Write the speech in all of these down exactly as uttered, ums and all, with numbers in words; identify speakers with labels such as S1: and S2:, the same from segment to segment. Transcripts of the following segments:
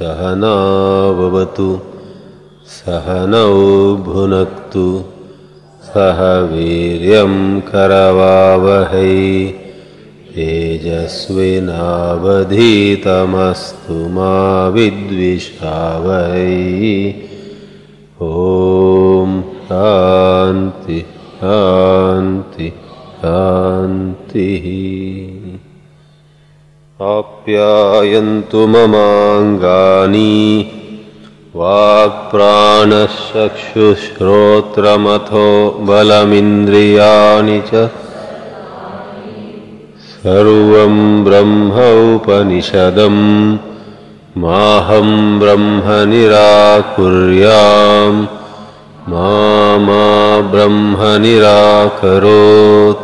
S1: सहना भवतु सहनौ भुनक्तु सह वीर्यं करवावहै तेजस्विनावधीतमस्तु मा विद्विषावहै। ॐ शान्ति शान्ति शान्तिः। आप्यायन्तु ममाङ्गानि वाक्प्राणश्चक्षुश्रोत्रमथो बलमिन्द्रियाणि च सर्वं ब्रह्म उपनिषदं माहं ब्रह्म निराकुर्याम् मा मा ब्रह्म निराकरोत्।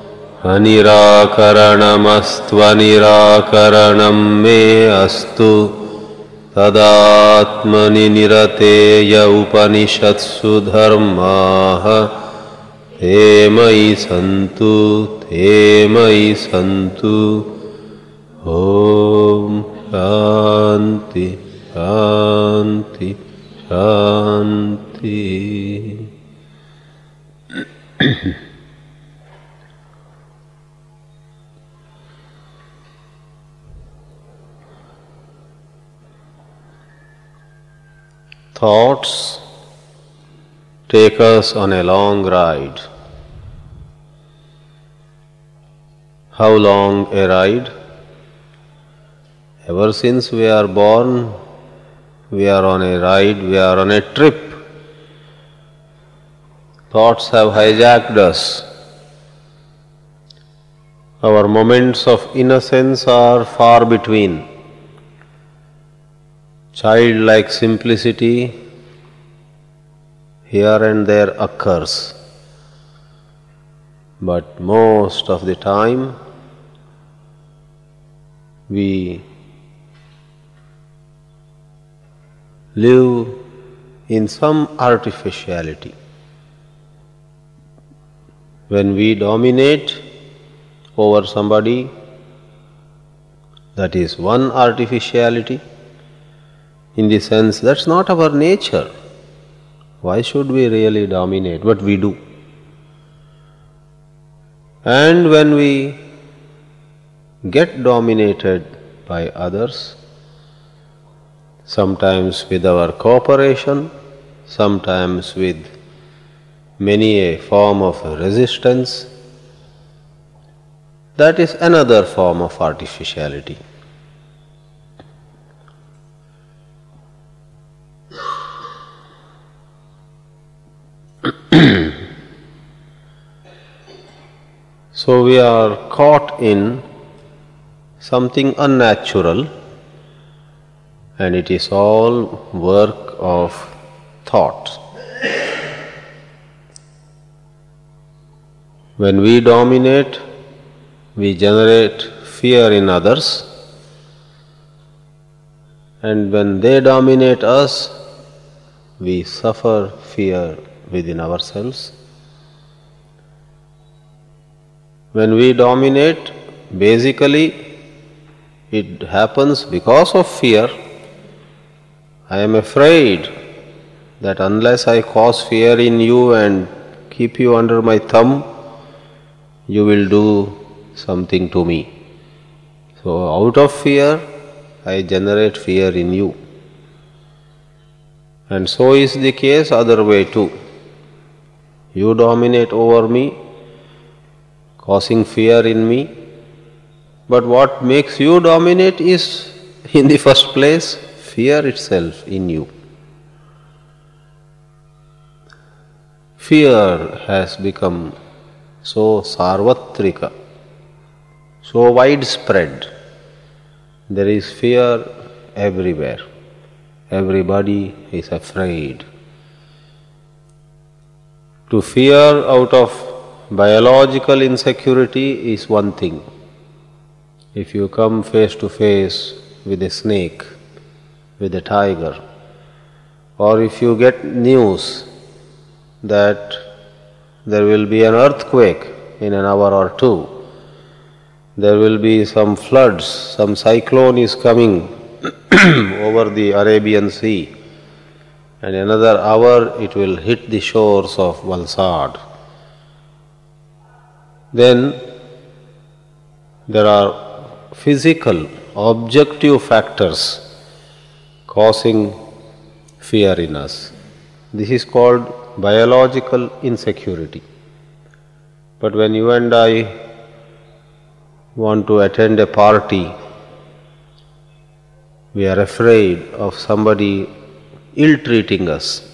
S1: अनिराकरणमस्त्वनिराकरणं मे अस्तु तदात्मनि निरतेय उपनिषत्सु धर्माः ते मयि सन्तु ते मयि सन्तु। ॐ शान्ति शान्ति शान्ति। Thoughts take us on a long ride. How long a ride? Ever since we are born, we are on a ride, we are on a trip. Thoughts have hijacked us. Our moments of innocence are far between. Childlike simplicity here and there occurs, but most of the time we live in some artificiality. When we dominate over somebody, that is one artificiality. In the sense, that's not our nature. Why should we really dominate? But we do. And when we get dominated by others, sometimes with our cooperation, sometimes with many a form of resistance, that is another form of artificiality. So we are caught in something unnatural, and it is all work of thought. When we dominate, we generate fear in others, and when they dominate us, we suffer fear within ourselves. When we dominate, basically it happens because of fear. I am afraid that unless I cause fear in you and keep you under my thumb, you will do something to me. So out of fear, I generate fear in you. And so is the case other way too. You dominate over me, causing fear in me, but what makes you dominate is, in the first place, fear itself in you. Fear has become so sarvatrika, so widespread. There is fear everywhere. Everybody is afraid. To fear out of biological insecurity is one thing. If you come face to face with a snake, with a tiger, or if you get news that there will be an earthquake in an hour or two, there will be some floods, some cyclone is coming over the Arabian Sea, and another hour it will hit the shores of Valsad. Then there are physical, objective factors causing fear in us. This is called biological insecurity. But when you and I want to attend a party, we are afraid of somebody ill-treating us.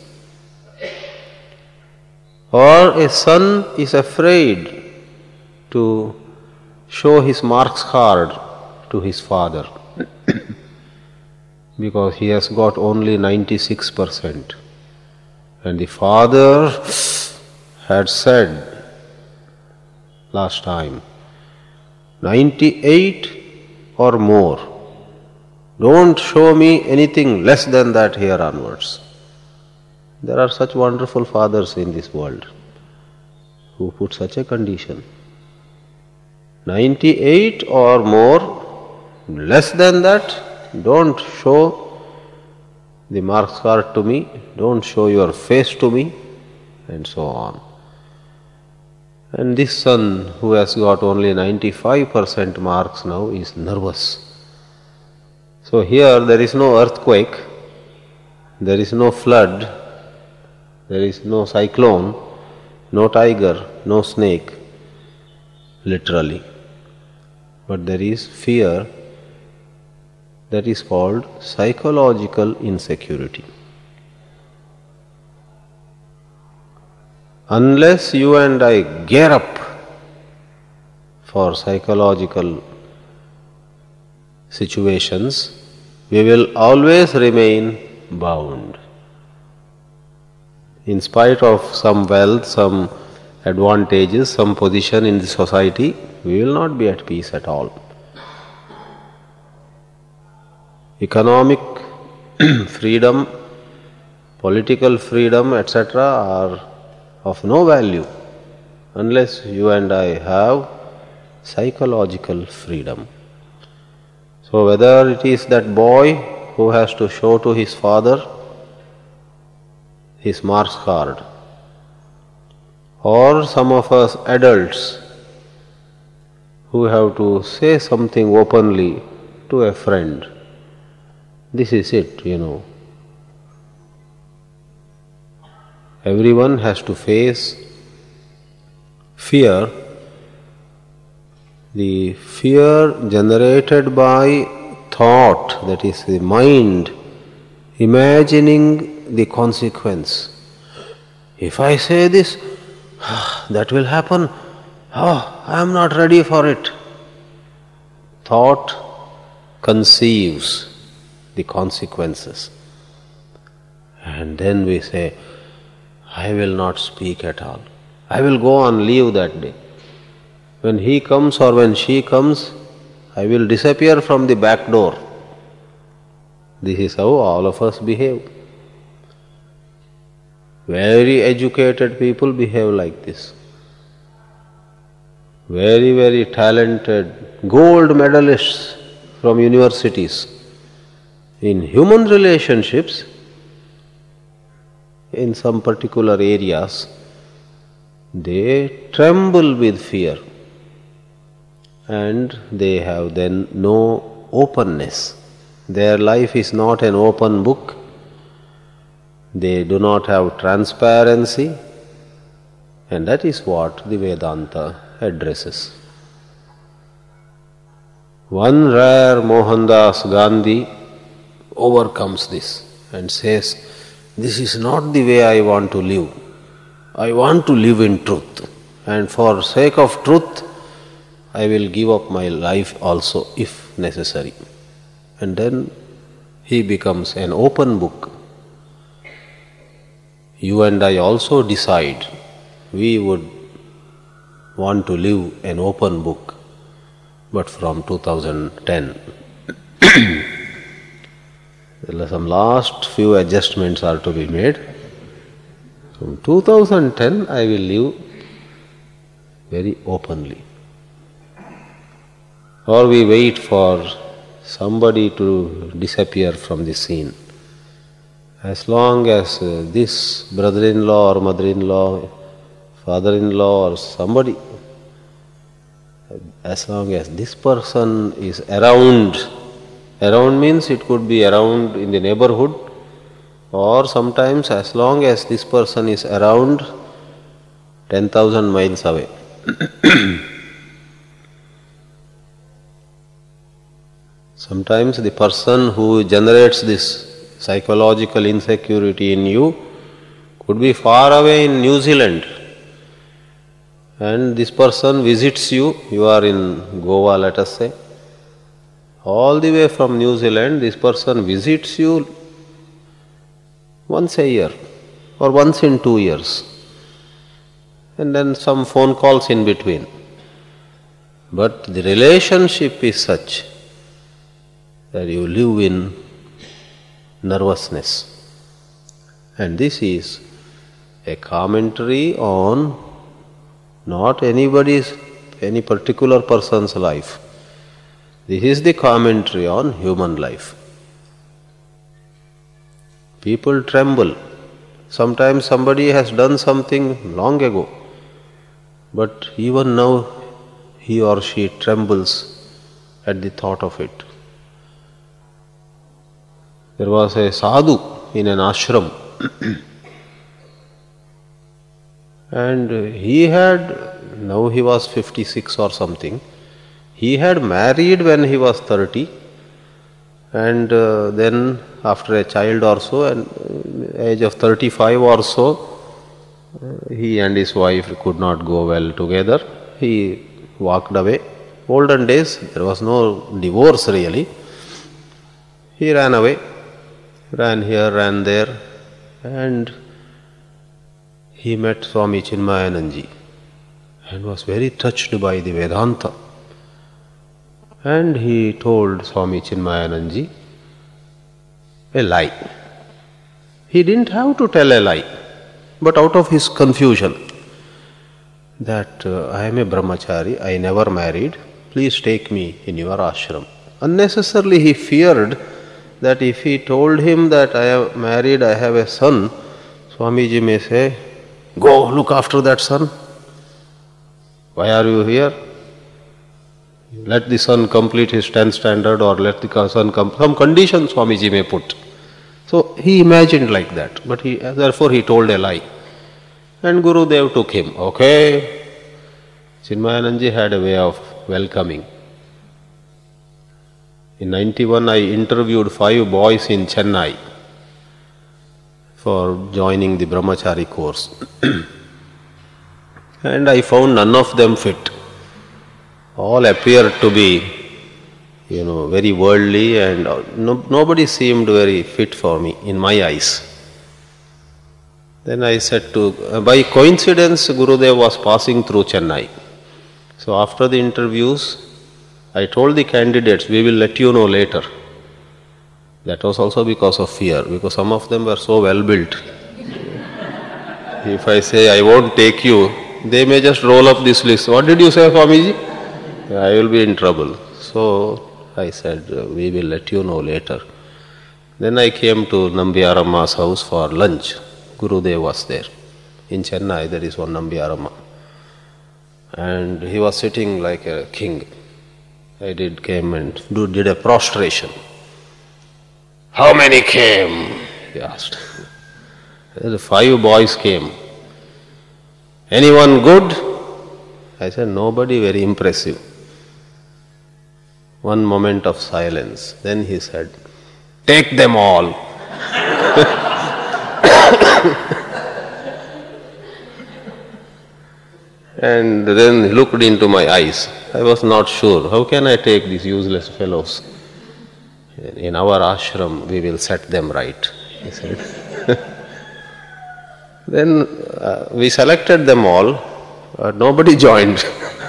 S1: Or a son is afraid to show his marks card to his father because he has got only ninety-six percent. And the father had said last time, ninety-eight or more. Don't show me anything less than that here onwards. There are such wonderful fathers in this world who put such a condition. ninety-eight or more, less than that, don't show the marks card to me, don't show your face to me, and so on. And this son who has got only ninety-five percent marks now is nervous. So here there is no earthquake, there is no flood, there is no cyclone, no tiger, no snake, literally. But there is fear that is called psychological insecurity. Unless you and I gear up for psychological situations, we will always remain bound. In spite of some wealth, some advantages, some position in the society, we will not be at peace at all. Economic freedom, political freedom, et cetera are of no value unless you and I have psychological freedom. So whether it is that boy who has to show to his father his marks card, or some of us adults who have to say something openly to a friend, this is it, you know. Everyone has to face fear. The fear generated by thought, that is the mind imagining the consequence. If I say this, that will happen. Oh, I am not ready for it. Thought conceives the consequences. And then we say, I will not speak at all. I will go on leave that day. When he comes or when she comes, I will disappear from the back door. This is how all of us behave. Very educated people behave like this. Very, very talented gold medalists from universities. In human relationships, in some particular areas, they tremble with fear. And they have then no openness. Their life is not an open book. They do not have transparency, and that is what the Vedanta addresses. One rare Mohandas Gandhi overcomes this and says, this is not the way I want to live. I want to live in truth, and for sake of truth, I will give up my life also if necessary. And then he becomes an open book. You and I also decide we would want to live an open book, but from two thousand ten. Some last few adjustments are to be made. From two thousand ten I will live very openly. Or we wait for somebody to disappear from the scene. As long as uh, this brother-in-law or mother-in-law, father-in-law or somebody, as long as this person is around, around means it could be around in the neighborhood, or sometimes as long as this person is around ten thousand miles away. Sometimes the person who generates this psychological insecurity in you could be far away in New Zealand, and this person visits you. You are in Goa, let us say. All the way from New Zealand, this person visits you once a year or once in two years, and then some phone calls in between. But the relationship is such that you live in nervousness. And this is a commentary on not anybody's, any particular person's life. This is the commentary on human life. People tremble. Sometimes somebody has done something long ago, but even now he or she trembles at the thought of it. There was a sadhu in an ashram, and he had, now he was fifty-six or something, he had married when he was thirty, and uh, then after a child or so, and age of thirty-five or so, he and his wife could not go well together. He walked away. Olden days, there was no divorce really. He ran away. Ran here, ran there, and he met Swami Chinmayananji and was very touched by the Vedanta. And he told Swami Chinmayananji a lie. He didn't have to tell a lie, but out of his confusion that uh, I am a brahmachari, I never married, please take me in your ashram. Unnecessarily he feared that if he told him that I am married, I have a son, Swamiji may say, go look after that son. Why are you here? Let the son complete his tenth standard, or let the son come, some condition Swamiji may put. So he imagined like that, but he, therefore he told a lie. And Gurudev took him. Okay. Chinmayananji had a way of welcoming. In ninety-one, I interviewed five boys in Chennai for joining the Brahmachari course. And I found none of them fit. All appeared to be, you know, very worldly, and no, nobody seemed very fit for me in my eyes. Then I said to, uh, by coincidence, Gurudev was passing through Chennai. So after the interviews, I told the candidates, we will let you know later. That was also because of fear, because some of them were so well built. If I say I won't take you, they may just roll up this list. What did you say, Swamiji? I will be in trouble. So I said, we will let you know later. Then I came to Nambiyaramma's house for lunch. Gurudev was there. In Chennai, there is one Nambiyaramma. And he was sitting like a king. I did came and do, did a prostration. How many came? He asked. The five boys came. Anyone good? I said, nobody very impressive. One moment of silence. Then he said, take them all. And then he looked into my eyes. I was not sure. How can I take these useless fellows? In our ashram, we will set them right, he said. Then uh, we selected them all. Uh, nobody joined.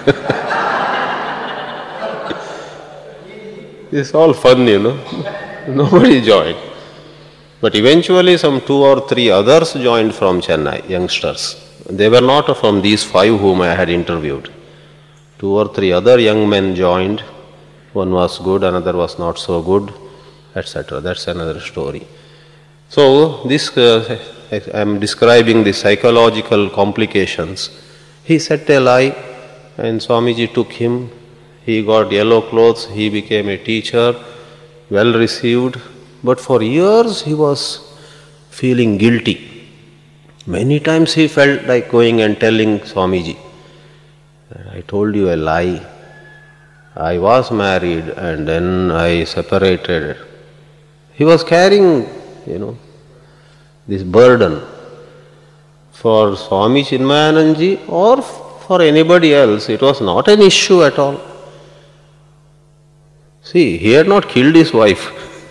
S1: It's all fun, you know. Nobody joined. But eventually some two or three others joined from Chennai, youngsters. They were not from these five whom I had interviewed. Two or three other young men joined, One was good, another was not so good, et cetera. That's another story. So this, uh, I am describing the psychological complications. He said a lie, and Swamiji took him. He got yellow clothes, he became a teacher, well received, but for years he was feeling guilty. Many times he felt like going and telling Swamiji, I told you a lie. I was married and then I separated. He was carrying, you know, this burden. For Swami Chinmayananji or for anybody else, it was not an issue at all. See, he had not killed his wife.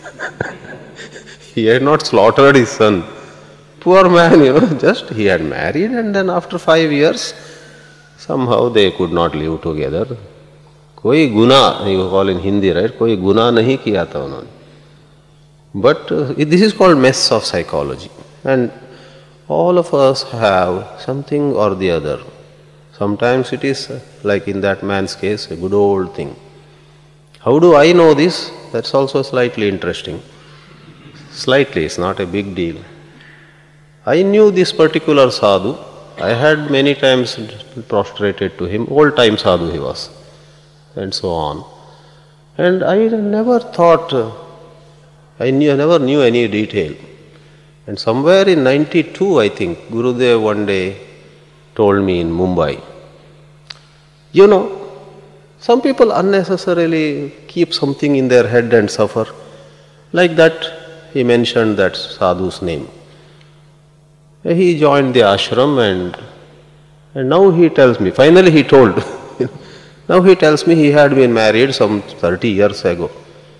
S1: He had not slaughtered his son. Poor man, you know, just he had married and then after five years, somehow they could not live together. Koi guna, you call in Hindi, right? Koi guna nahi kiya tha unhone. But uh, this is called mess of psychology. And all of us have something or the other. Sometimes it is, uh, like in that man's case, a good old thing. How do I know this? That's also slightly interesting. Slightly, it's not a big deal. I knew this particular sadhu. I had many times prostrated to him. Old time sadhu he was. And so on. And I never thought, uh, I, knew, I never knew any detail. And somewhere in ninety-two, I think, Gurudev one day told me in Mumbai, you know, some people unnecessarily keep something in their head and suffer. Like that, he mentioned that sadhu's name. He joined the ashram and, and now he tells me, finally he told, now he tells me he had been married some thirty years ago.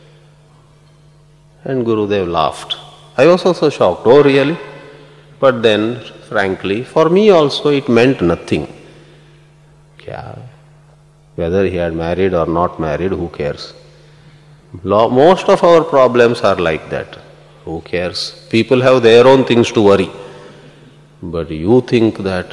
S1: And Gurudev laughed. I was also shocked, oh really? But then, frankly, for me also it meant nothing. Kya? Whether he had married or not married, who cares? Most of our problems are like that. Who cares? People have their own things to worry. But you think that,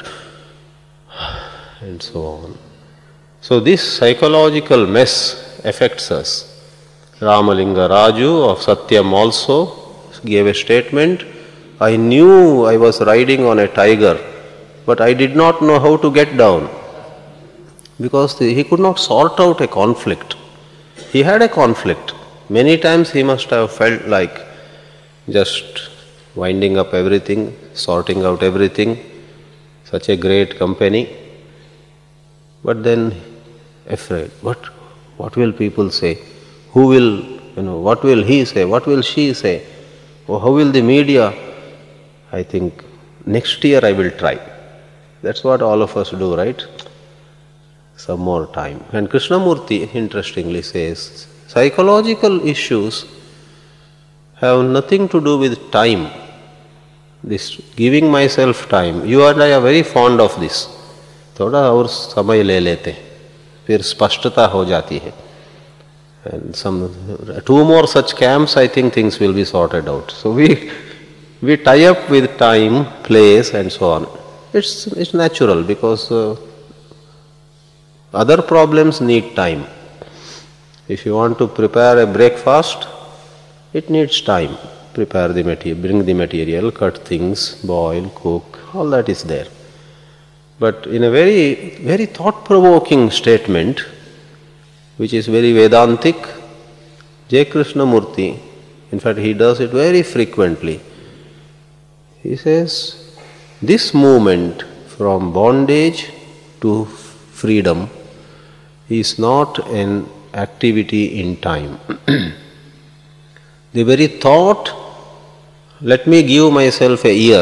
S1: and so on. So this psychological mess affects us. Ramalinga Raju of Satyam also gave a statement, I knew I was riding on a tiger, but I did not know how to get down. Because he could not sort out a conflict. He had a conflict. Many times he must have felt like just winding up everything, sorting out everything, such a great company. But then afraid, what, what will people say? Who will, you know, what will he say? What will she say? Or how will the media? I think next year I will try. That's what all of us do, right? Some more time. And Krishnamurti interestingly says, psychological issues have nothing to do with time. This giving myself time. You and I are very fond of this. थोड़ा और समय ले लेते, फिर स्पष्टता हो जाती है. And some two more such camps, I think things will be sorted out. So we we tie up with time, place, and so on. It's it's natural because uh, other problems need time. If you want to prepare a breakfast, it needs time. Prepare the material, bring the material, cut things, boil, cook, all that is there. But in a very, very thought-provoking statement, which is very Vedantic, J. Krishnamurti, in fact he does it very frequently, he says, this movement from bondage to freedom is not an activity in time. The very thought, let me give myself a year,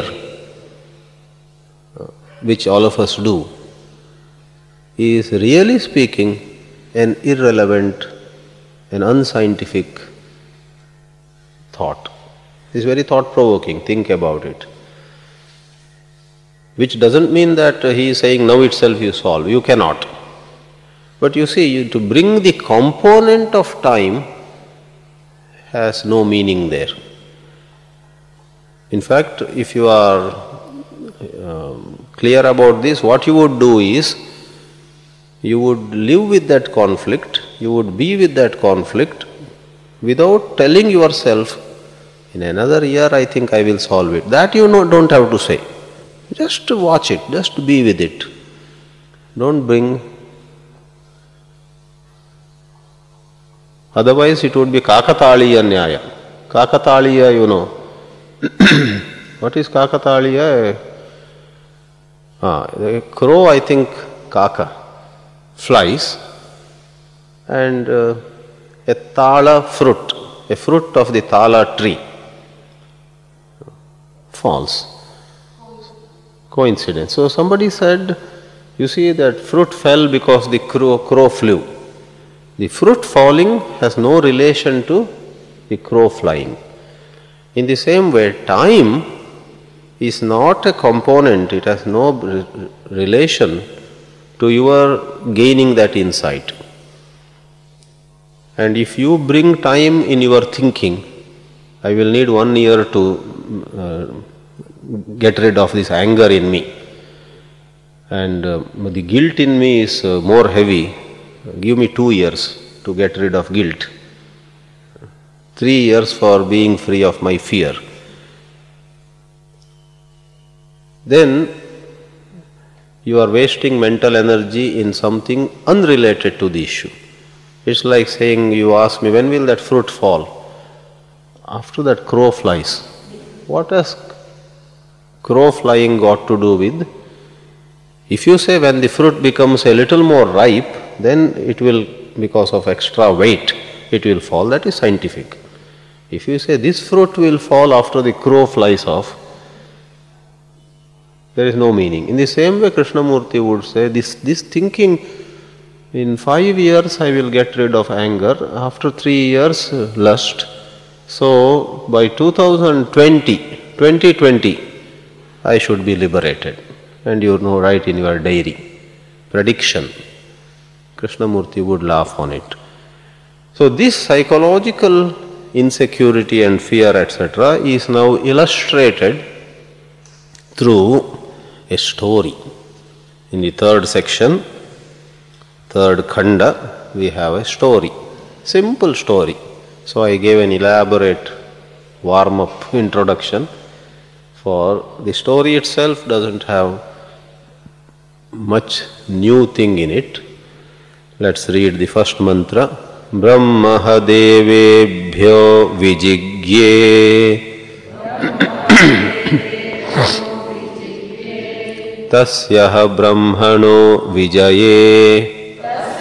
S1: which all of us do, is really speaking an irrelevant, an unscientific thought. It's very thought-provoking, think about it. Which doesn't mean that he is saying now itself you solve, you cannot. But you see, you, to bring the component of time has no meaning there. In fact, if you are um, clear about this, what you would do is, you would live with that conflict, you would be with that conflict without telling yourself, in another year I think I will solve it. That you know, don't have to say. Just watch it, just be with it. Don't bring. Otherwise it would be Kakataliya Nyaya. Kakataliya, you know. What is Kakataliya? Ah, the crow, I think, Kaka, flies, and uh, a tala fruit, a fruit of the tala tree, falls. Coincidence. So somebody said, you see that fruit fell because the crow, crow flew. The fruit falling has no relation to the crow flying. In the same way, time is not a component, it has no re- relation to your gaining that insight. And if you bring time in your thinking, I will need one year to uh, get rid of this anger in me, and uh, the guilt in me is uh, more heavy, give me two years to get rid of guilt, three years for being free of my fear. Then you are wasting mental energy in something unrelated to the issue. It's like saying, you ask me, when will that fruit fall? After that crow flies. What has crow flying got to do with? If you say when the fruit becomes a little more ripe, then it will, because of extra weight, it will fall. That is scientific. If you say this fruit will fall after the crow flies off, there is no meaning. In the same way, Krishnamurti would say, this, this thinking, in five years I will get rid of anger, after three years lust. So by two thousand twenty, twenty twenty, I should be liberated. And you know, write in your diary, prediction. Krishnamurti would laugh on it. So this psychological insecurity and fear, et cetera, is now illustrated through a story. In the third section, third khanda, we have a story. Simple story. So I gave an elaborate warm-up introduction, for the story itself doesn't have much new thing in it. Let's read the first mantra. Brahma devebhyo vijigye tasya brahmano vijaye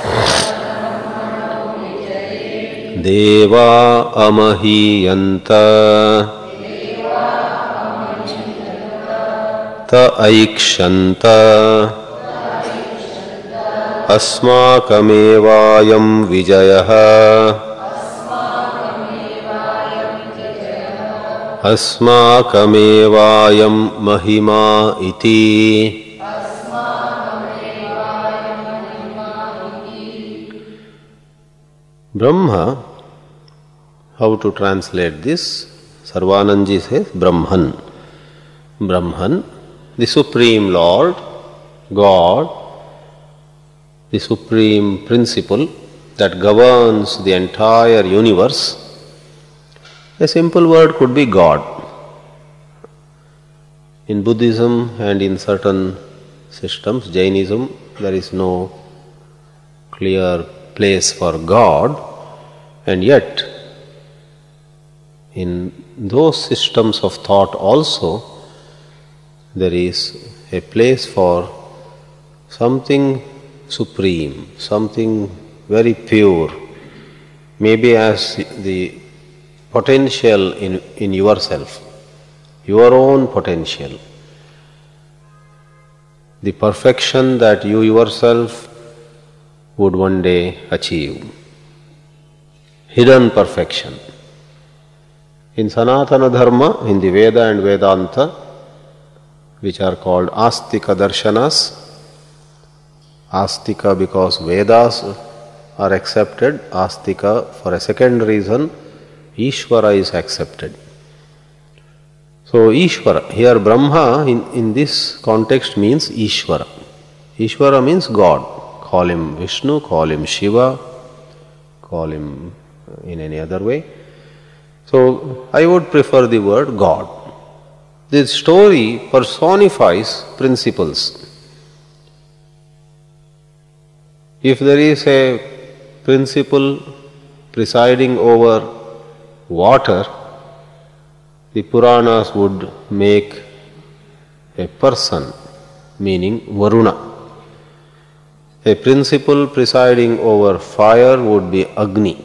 S1: deva amahiyanta ta aikshanta अस्माकमेवायं विजयः अस्माकमेवायं महिमा इति. Brahma, how to translate this? Sarvananji says Brahman. Brahman, the Supreme Lord, God, the supreme principle that governs the entire universe. A simple word could be God. In Buddhism and in certain systems, Jainism, there is no clear place for God, and yet in those systems of thought also there is a place for something supreme, something very pure, maybe as the potential in, in yourself, your own potential, the perfection that you yourself would one day achieve, hidden perfection. In Sanatana Dharma, in the Veda and Vedanta, which are called Astika Darshanas, Astika because Vedas are accepted, Astika for a second reason, Ishvara is accepted. So Ishvara, here Brahma in, in this context means Ishvara. Ishvara means God, call him Vishnu, call him Shiva, call him in any other way. So I would prefer the word God. This story personifies principles. If there is a principle presiding over water, the Puranas would make a person, meaning Varuna. A principle presiding over fire would be Agni.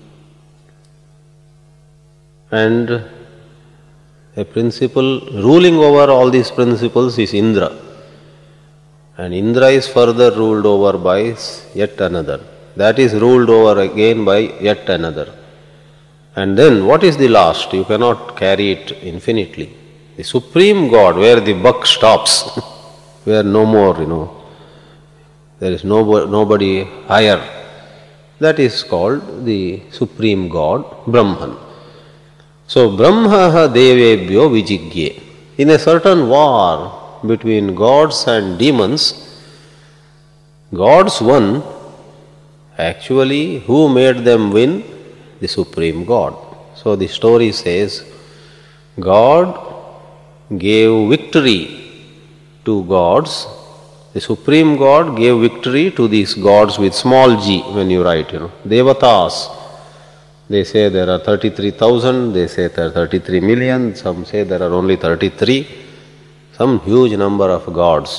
S1: And a principle ruling over all these principles is Indra. And Indra is further ruled over by yet another. That is ruled over again by yet another. And then what is the last? You cannot carry it infinitely. The Supreme God, where the buck stops, where no more, you know, there is no, nobody higher. That is called the Supreme God, Brahman. So, Brahma devebhyo vijigye. In a certain war between gods and demons, gods won. Actually, who made them win? The Supreme God. So the story says, God gave victory to gods. The Supreme God gave victory to these gods with small g when you write, you know. Devatas. They say there are thirty-three thousand, they say there are thirty-three million, some say there are only thirty-three. Some huge number of gods.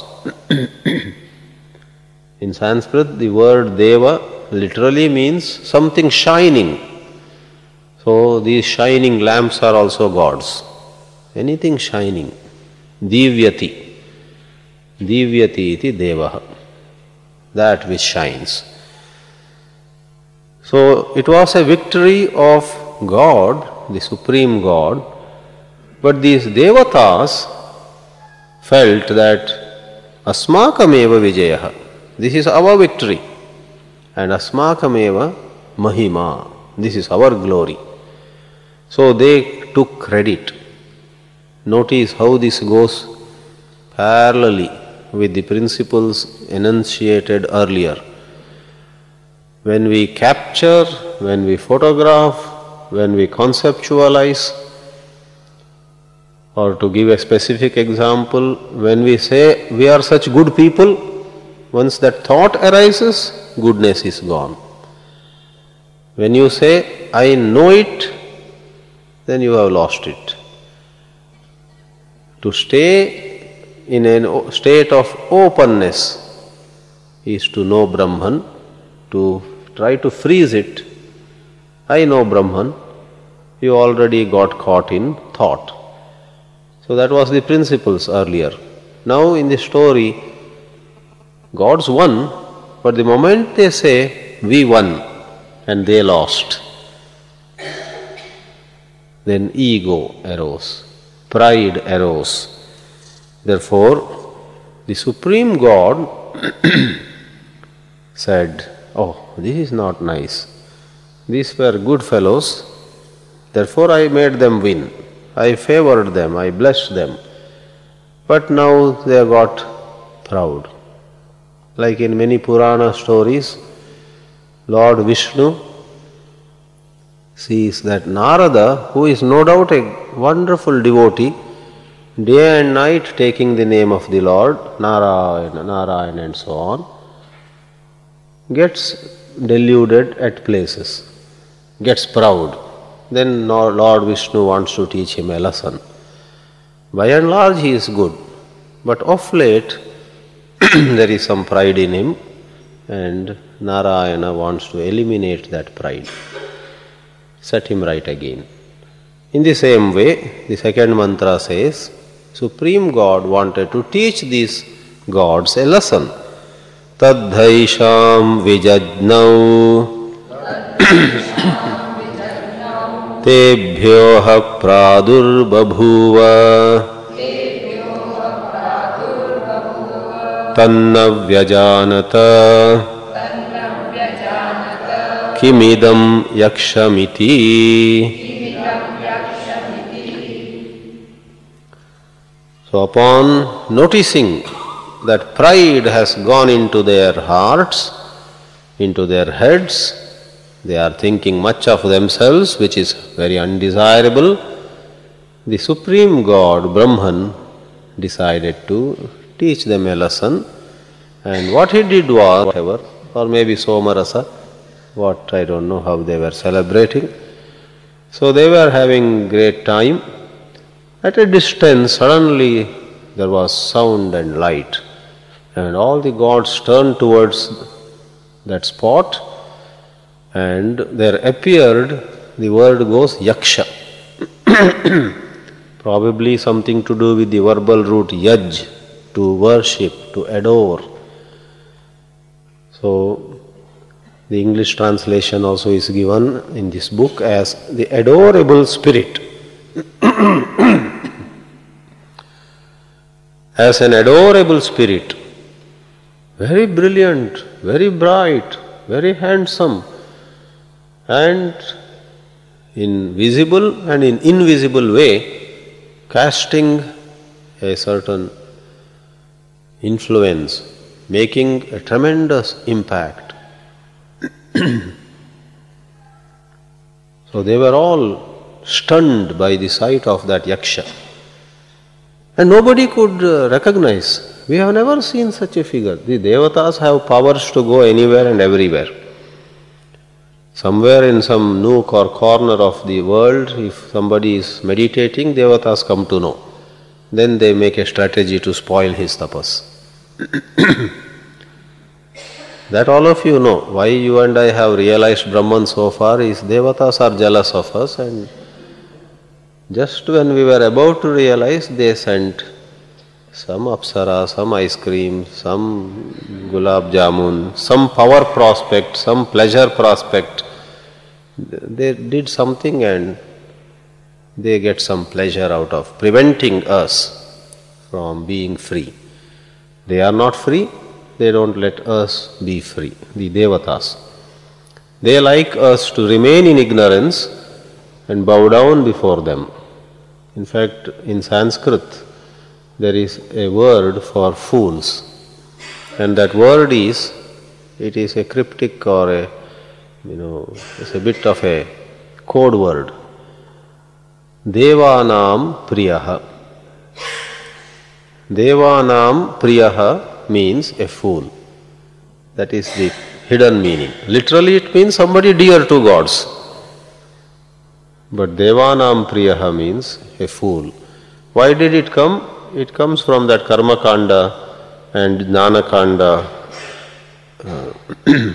S1: In Sanskrit, the word Deva literally means something shining. So these shining lamps are also gods. Anything shining. Divyati. Divyati iti Devaha. That which shines. So it was a victory of God, the Supreme God, but these Devatas felt that Asmakameva Vijayaha. This is our victory. And Asmakameva Mahima. This is our glory. So they took credit. Notice how this goes parallelly with the principles enunciated earlier. When we capture, when we photograph, when we conceptualize, or to give a specific example, when we say we are such good people, once that thought arises, goodness is gone. When you say, I know it, then you have lost it. To stay in a state of openness is to know Brahman. To try to freeze it, I know Brahman, you already got caught in thought. So that was the principles earlier. Now in the story, gods won, but the moment they say, we won, and they lost, then ego arose, pride arose. Therefore, the Supreme God said, oh, this is not nice. These were good fellows, therefore I made them win. I favored them, I blessed them. But now they have got proud. Like in many Purana stories, Lord Vishnu sees that Narada, who is no doubt a wonderful devotee, day and night taking the name of the Lord, Narayana, Narayana and so on, gets deluded at places, gets proud. Then Lord Vishnu wants to teach him a lesson. By and large he is good, but of late there is some pride in him, and Narayana wants to eliminate that pride, set him right again. In the same way, the second mantra says, Supreme God wanted to teach these gods a lesson. Tadhaisham vijajnau tebhyoha pradurbabhuva tanna vyajanata kimidam yakshamiti. So upon noticing that pride has gone into their hearts, into their heads. They are thinking much of themselves, which is very undesirable. The Supreme God, Brahman, decided to teach them a lesson. And what he did was, whatever, or maybe Somarasa, what I don't know how they were celebrating. So they were having great time. At a distance, suddenly there was sound and light. And all the gods turned towards that spot, and there appeared, the word goes, Yaksha. Probably something to do with the verbal root yaj, to worship, to adore. So, the English translation also is given in this book as the adorable spirit. As an adorable spirit, very brilliant, very bright, very handsome, and in visible and in invisible way, casting a certain influence, making a tremendous impact. So they were all stunned by the sight of that Yaksha. And nobody could uh, recognize. We have never seen such a figure. The Devatas have powers to go anywhere and everywhere. Somewhere in some nook or corner of the world, if somebody is meditating, Devatas come to know. Then they make a strategy to spoil his tapas. That all of you know. Why you and I have realized Brahman so far is Devatas are jealous of us, and just when we were about to realize, they sent some apsara, some ice cream, some gulab jamun, some power prospect, some pleasure prospect. They did something and they get some pleasure out of preventing us from being free. They are not free, they don't let us be free, the Devatas. They like us to remain in ignorance and bow down before them. In fact, in Sanskrit, there is a word for fools, and that word is, it is a cryptic or a, you know, it's a bit of a code word. Devanam priyaha. Devanam priyaha means a fool. That is the hidden meaning. Literally it means somebody dear to gods. But Devanam priyaha means a fool. Why did it come? It comes from that Karma Kanda and Jnana Kanda uh,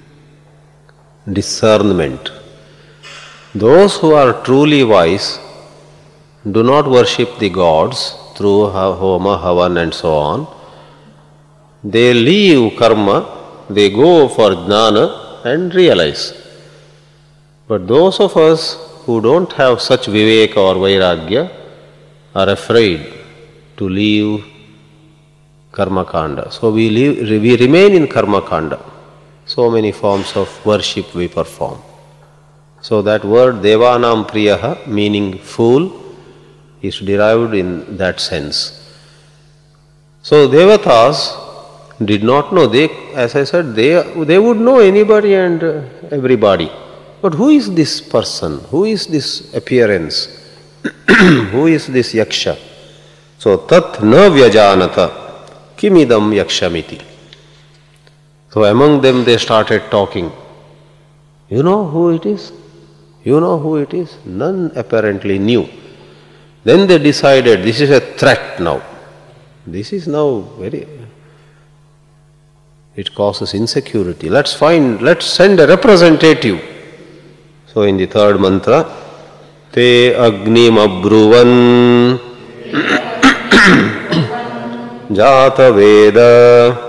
S1: discernment. Those who are truly wise do not worship the gods through Homa, Havan and so on. They leave karma, they go for Jnana and realize. But those of us who don't have such Viveka or Vairagya are afraid to leave Karma Kanda. So we, leave, we remain in Karma Kanda. So many forms of worship we perform. So that word Devanam Priyaha, meaning fool, is derived in that sense. So Devatas did not know. They, as I said, they, they would know anybody and everybody. But who is this person? Who is this appearance? Who is this Yaksha? So tat na vyajanata kimidam yakshamiti. So among them they started talking. You know who it is? You know who it is? None apparently knew. Then they decided this is a threat now. This is now very, it causes insecurity. Let's find, let's send a representative. So in the third mantra, Te Agnim Abruvan Jata Veda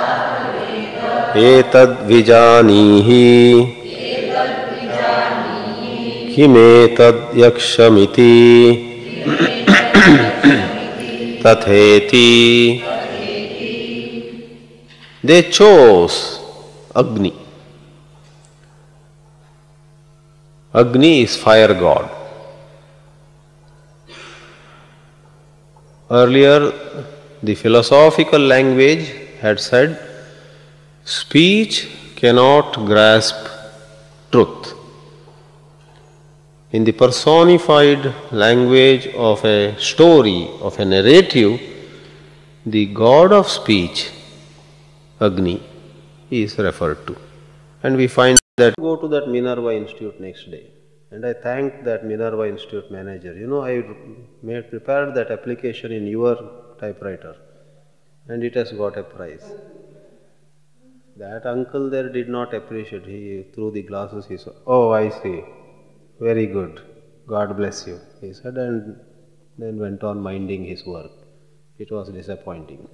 S1: Etad Vijanihi Kimetad Yakshamiti Tatheti. They chose Agni. Agni is fire god. Earlier, the philosophical language had said speech cannot grasp truth. In the personified language of a story, of a narrative, the god of speech, Agni, is referred to. And we find that go to that Minerva Institute next day. And I thanked that Minerva Institute manager. You know, I made prepared that application in your typewriter, and it has got a prize. That uncle there did not appreciate. He through the glasses. He said, "Oh, I see. Very good. God bless you," he said, and then went on minding his work. It was disappointing.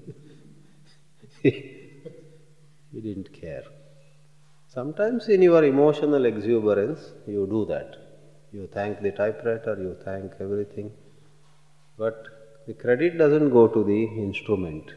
S1: He didn't care. Sometimes in your emotional exuberance, you do that. You thank the typewriter, you thank everything, but the credit doesn't go to the instrument.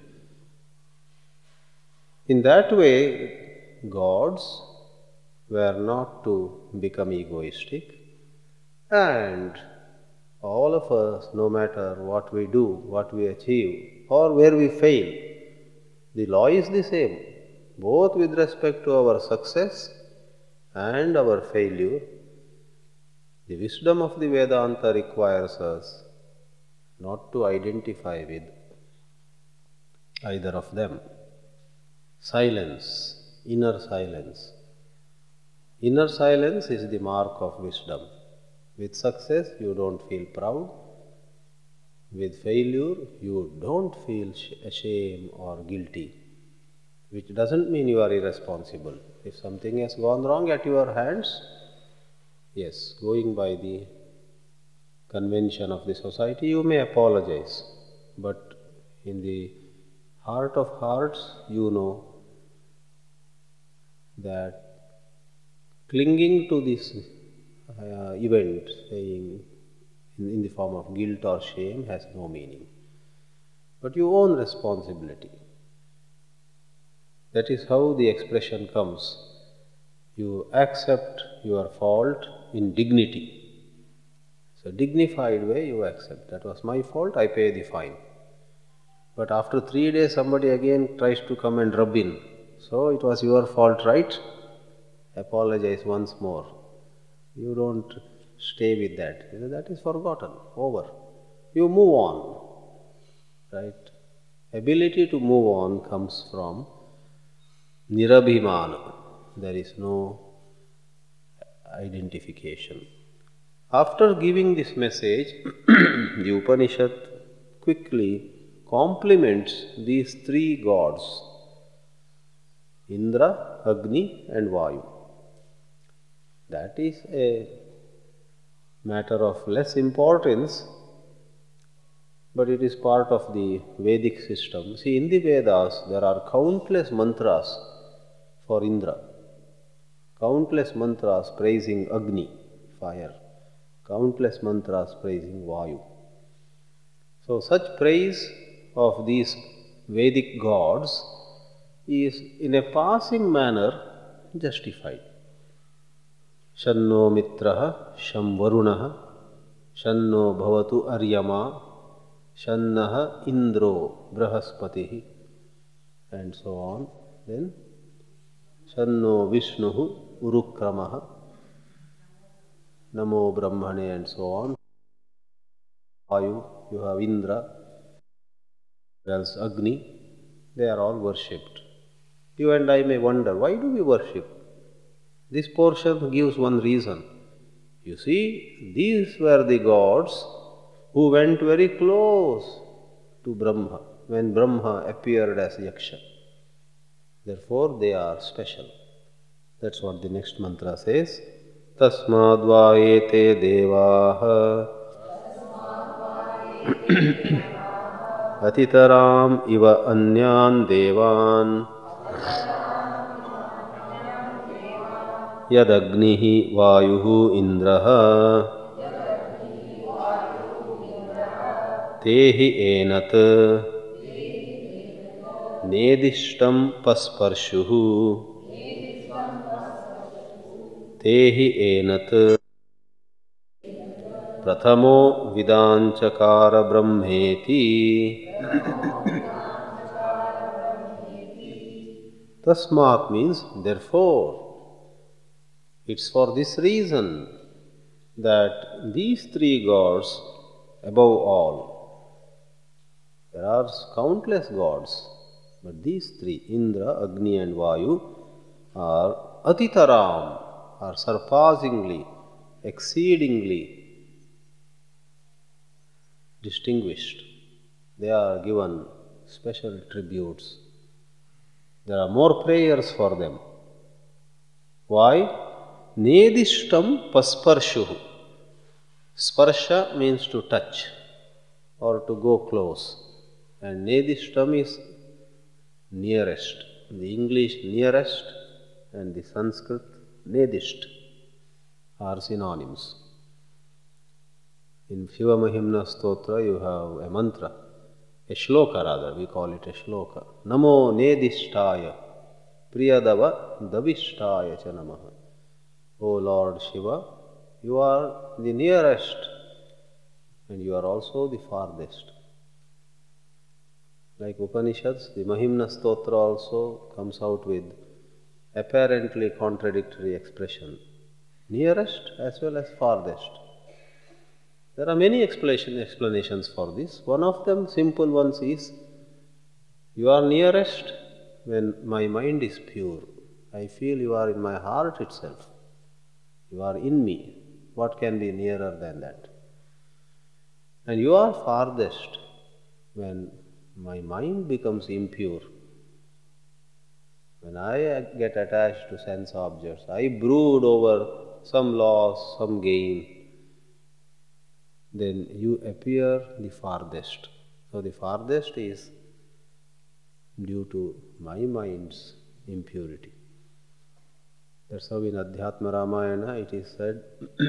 S1: In that way, gods were not to become egoistic, and all of us, no matter what we do, what we achieve, or where we fail, the law is the same, both with respect to our success and our failure. The wisdom of the Vedanta requires us not to identify with either of them. Silence, inner silence. Inner silence is the mark of wisdom. With success, you don't feel proud. With failure, you don't feel shame or guilty, which doesn't mean you are irresponsible. If something has gone wrong at your hands, yes, going by the convention of the society, you may apologize. But in the heart of hearts, you know that clinging to this uh, event, saying in, in the form of guilt or shame, has no meaning. But you own responsibility. That is how the expression comes. You accept your fault in dignity. So, dignified way you accept. That was my fault, I pay the fine. But after three days, somebody again tries to come and rub in. So, it was your fault, right? Apologize once more. You don't stay with that. That is forgotten, over. You move on, right? Ability to move on comes from nirabhimana. There is no identification. After giving this message, the Upanishad quickly compliments these three gods, Indra, Agni and Vayu. That is a matter of less importance, but it is part of the Vedic system. See, in the Vedas, there are countless mantras for Indra, countless mantras praising Agni, fire, countless mantras praising Vayu. So, such praise of these Vedic gods is in a passing manner justified. Shanno mitraha, sham varunaha, shanno bhavatu aryama, shannaha indro brahaspatihi, and so on. Then shanno vishnuhu urukramaha, namo brahmane, and so on. Vayu, you have Indra, else Agni, they are all worshipped. You and I may wonder, why do we worship? This portion gives one reason. You see, these were the gods who went very close to Brahma when Brahma appeared as Yaksha. Therefore, they are special. That's what the next mantra says. Tasmad vaete devaha atitaram iva anyan devan yadagnihi vayuhu indraha tehi enat nedishtam pasparshuhu tehi enat prathamo vidanchakara brahmeti. Tasmat means therefore. It's for this reason that these three gods, above all, there are countless gods, but these three, Indra, Agni and Vayu, are atitaram, are surpassingly, exceedingly distinguished. They are given special tributes. There are more prayers for them. Why? Nedishtam pasparshuhu. Sparsha means to touch or to go close. And Nedishtam is nearest. The English nearest and the Sanskrit Nedisht are synonyms. In Shiva Mahimna Stotra you have a mantra, a shloka rather, we call it a shloka. Namo Nedishtaya Priyadava Davishtaya cha namaha. O Lord Shiva, you are the nearest and you are also the farthest. Like Upanishads, the Mahimna Stotra also comes out with apparently contradictory expression. Nearest as well as farthest. There are many explanation, explanations for this. One of them, simple ones, is you are nearest when my mind is pure. I feel you are in my heart itself. You are in me. What can be nearer than that? And you are farthest when my mind becomes impure. When I get attached to sense objects, I brood over some loss, some gain, then you appear the farthest. So the farthest is due to my mind's impurity. That's how in Adhyatma Ramayana it is said,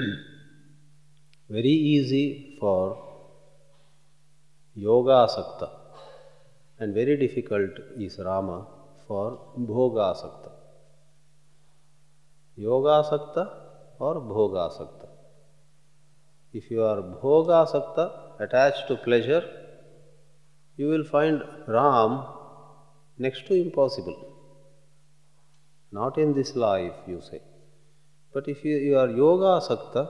S1: very easy for yoga asakta and very difficult is Rama for bhoga asakta. Yoga asakta or bhoga asakta. If you are bhoga asakta, attached to pleasure, you will find Ram next to impossible. Not in this life, you say. But if you, you are yoga asakta,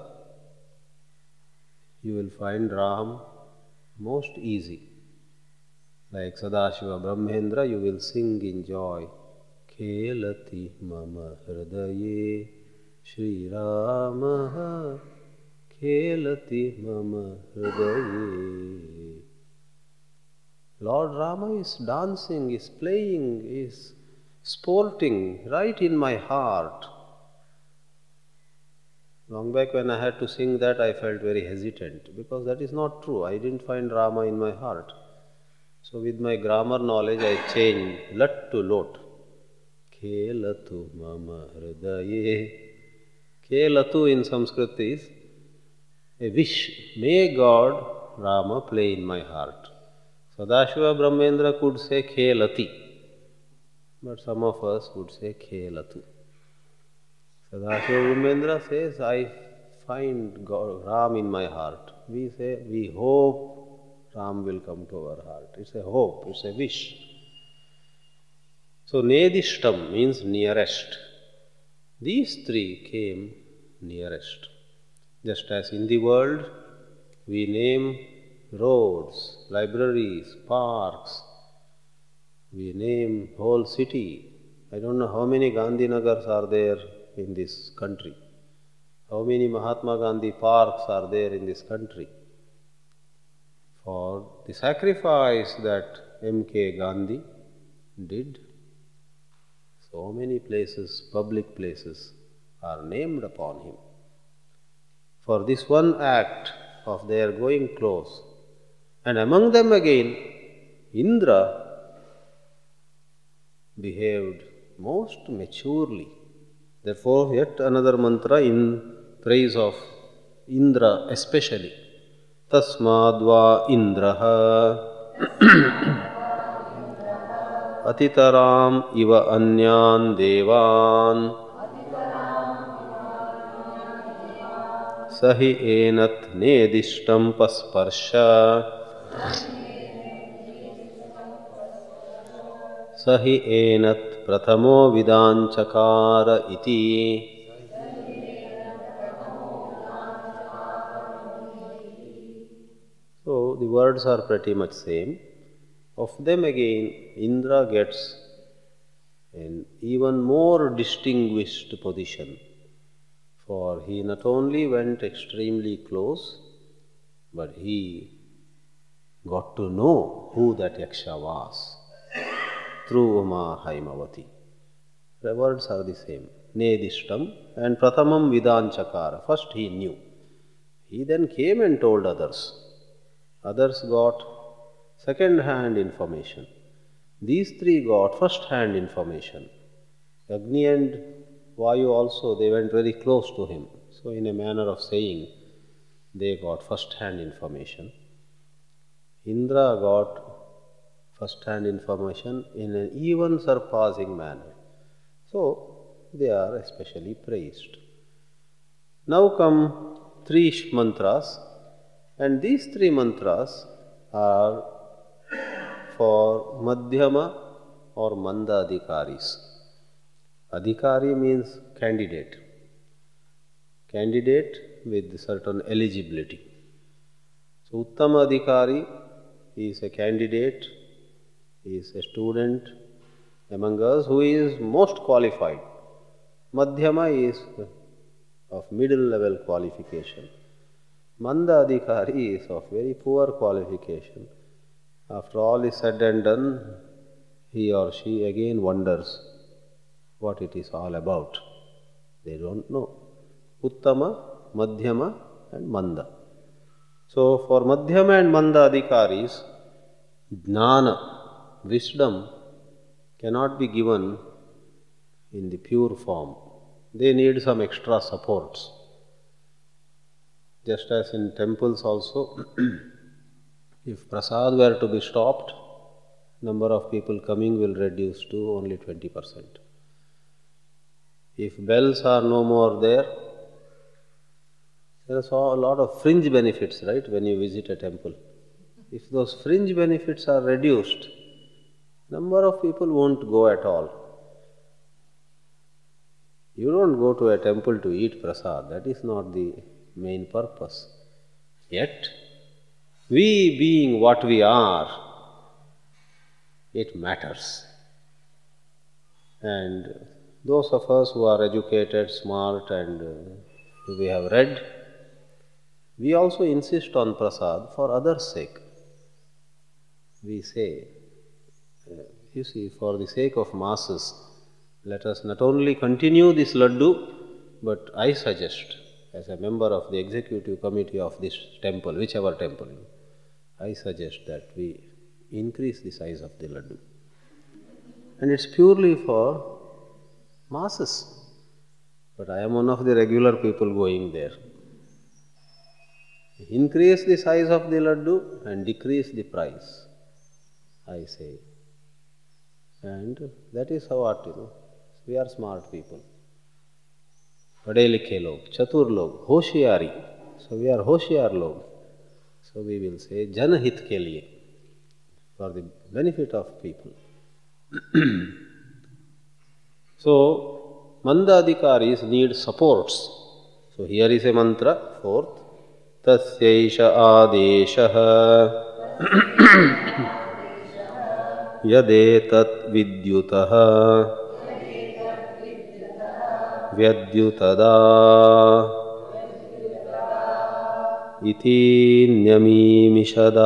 S1: you will find Ram most easy. Like Sadashiva Brahmendra, you will sing in joy. Khelati mama hridaye Shri Ramaha Khelati mama hridaye. Lord Rama is dancing, is playing, is sporting right in my heart. Long back when I had to sing that, I felt very hesitant because that is not true. I didn't find Rama in my heart. So with my grammar knowledge, I changed lat to lot. Khelatu mama hridaye. Khelatu in Sanskrit is a wish. May God Rama play in my heart. Sadashiva Brahmendra could say Khelati. But some of us would say Khelatu. Sadashiva Brahmendra says, I find God, Ram in my heart. We say, we hope Ram will come to our heart. It's a hope, it's a wish. So Nedishtam means nearest. These three came nearest. Just as in the world, we name roads, libraries, parks, we name whole city. I don't know how many Gandhi Nagars are there in this country. How many Mahatma Gandhi parks are there in this country? For the sacrifice that M K Gandhi did, so many places, public places, are named upon him. For this one act of their going close, and among them again, Indra behaved most maturely. Therefore, yet another mantra in praise of Indra especially. Tasmadva Indraha Atitaram iva anyan devan Sahi enat nedishtam pasparsha Sahi enat prathamo vidanchakara iti. So the words are pretty much same. Of them again, Indra gets an even more distinguished position, for he not only went extremely close, but he got to know who that Yaksha was through Uma Haimavati. The words are the same, Nedishtam and Prathamam Vidanchakara. First he knew. He then came and told others. Others got second-hand information. These three got first-hand information. Agni and Vayu also, they went very close to him. So in a manner of saying, they got first-hand information. Indra got first-hand information in an even surpassing manner. So they are especially praised. Now come three mantras, and these three mantras are for Madhyama or Manda Adhikaris. Adhikari means candidate. Candidate with certain eligibility. So Uttama Adhikari is a candidate, is a student among us who is most qualified. Madhyama is of middle level qualification. Manda Adhikari is of very poor qualification. After all is said and done, he or she again wonders what it is all about. They don't know. Uttama, Madhyama and Manda. So for Madhyama and Manda Adhikaris, Jnana, wisdom, cannot be given in the pure form. They need some extra supports. Just as in temples also, if prasad were to be stopped, number of people coming will reduce to only twenty percent. If bells are no more there, there is a lot of fringe benefits, right, when you visit a temple. If those fringe benefits are reduced, number of people won't go at all. You don't go to a temple to eat prasad, that is not the main purpose. Yet, we being what we are, it matters. And those of us who are educated, smart and uh, we have read, we also insist on prasad for others' sake. We say, uh, you see, for the sake of masses, let us not only continue this laddu, but I suggest, as a member of the executive committee of this temple, whichever temple, I suggest that we increase the size of the laddu. And it's purely for masses. But I am one of the regular people going there. Increase the size of the laddu and decrease the price, I say. And that is how art, you know. We are smart people. Pade likhe log, chatur log, hoshiyari. So we are hoshiyar log. So we will say janahit ke liye, for the benefit of people. So Manda Adhikaris need supports. So here is a mantra, fourth. Tasyaisha adeshaha yadetat vidyutaha Vyadyutada iti nyamimishada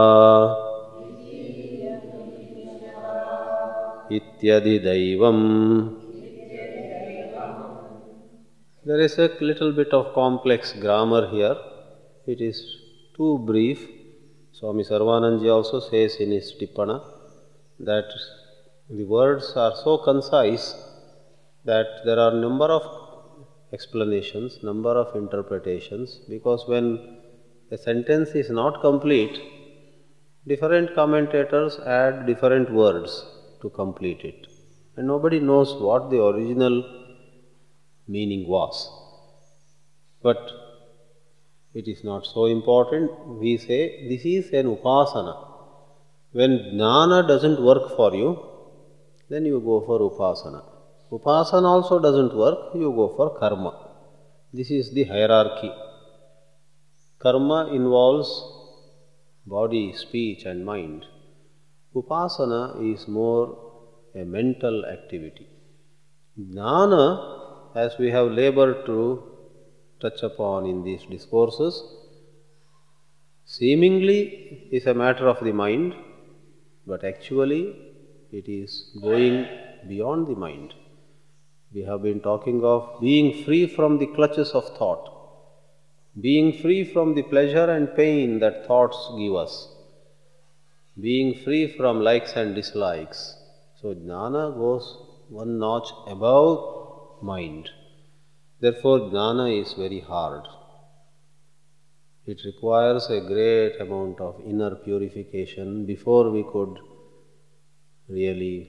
S1: ityadi daivam. There is a little bit of complex grammar here. It is too brief. Swami Sarvananji also says in his Tippana that the words are so concise that there are number of explanations, number of interpretations, because when a sentence is not complete, different commentators add different words to complete it. And nobody knows what the original meaning was. But it is not so important. We say this is an upasana. When jnana doesn't work for you, then you go for upasana. Upasana also doesn't work, you go for karma. This is the hierarchy. Karma involves body, speech and mind. Upasana is more a mental activity. Jnana, as we have labored to touch upon in these discourses, seemingly is a matter of the mind, but actually it is going beyond the mind. We have been talking of being free from the clutches of thought, being free from the pleasure and pain that thoughts give us, being free from likes and dislikes. So jnana goes one notch above mind. Therefore jnana is very hard. It requires a great amount of inner purification before we could really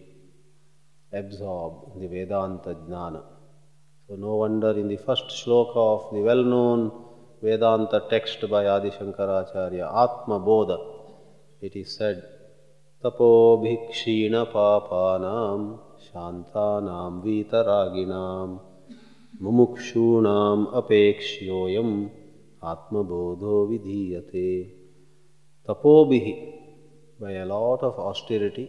S1: absorb the Vedanta jnana. So no wonder in the first shloka of the well-known Vedanta text by Adi Shankaracharya, Atma Bodha, it is said, Tapo bhikshina papanam shantanam vitaraginam mumukshunam apekshyoyam Atma bodho vidhiyate. Tapobhihi, by a lot of austerity,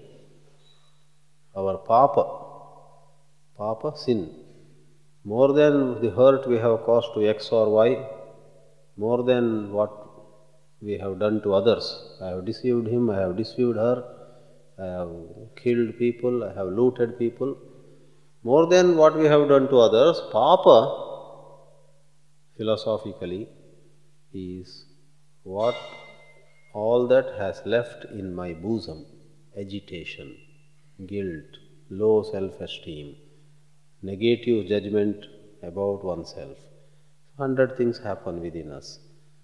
S1: our papa, papa sin, more than the hurt we have caused to X or Y, more than what we have done to others. I have deceived him, I have deceived her, I have killed people, I have looted people. More than what we have done to others, papa, philosophically, is what all that has left in my bosom: agitation, guilt, low self-esteem, negative judgment about oneself. Hundred things happen within us.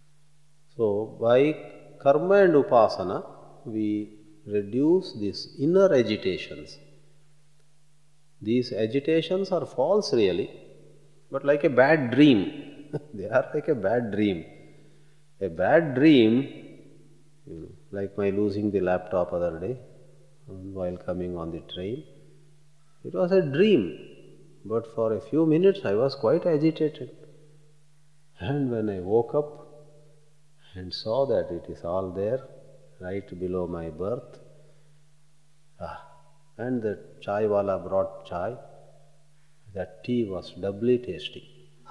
S1: So, by karma and upasana, we reduce these inner agitations. These agitations are false really, but like a bad dream. They are like a bad dream. A bad dream, you know, like my losing the laptop other day while coming on the train. It was a dream, but for a few minutes I was quite agitated. And when I woke up and saw that it is all there, right below my berth, ah, and the chai wala brought chai, that tea was doubly tasty.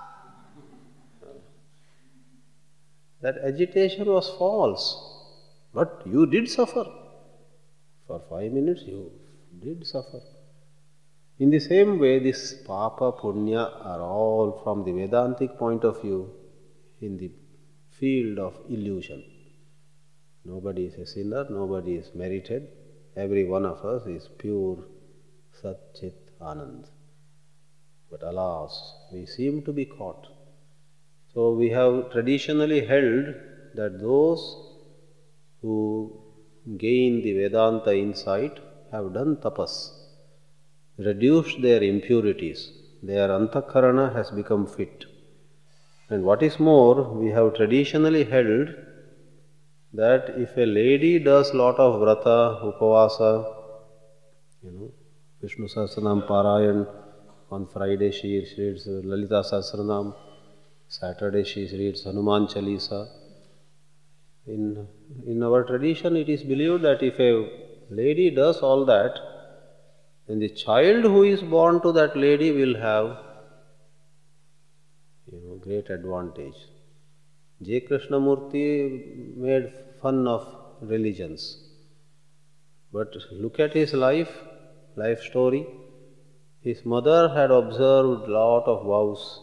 S1: That agitation was false, but you did suffer. For five minutes you did suffer. In the same way, this papa, punya are all from the Vedantic point of view in the field of illusion. Nobody is a sinner, nobody is merited. Every one of us is pure Sat Chit Anand. But alas, we seem to be caught. So we have traditionally held that those who gain the Vedanta insight have done tapas, reduced their impurities, their antakarana has become fit. And what is more, we have traditionally held that if a lady does lot of vrata, upavasa, you know, Vishnu Sahasranam Parayan, on Friday she reads Lalita Sahasranam, Saturday she reads Hanuman Chalisa. In, in our tradition it is believed that if a lady does all that, then the child who is born to that lady will have, you know, great advantage. J. Krishnamurti made fun of religions. But look at his life, life story. His mother had observed lot of vows.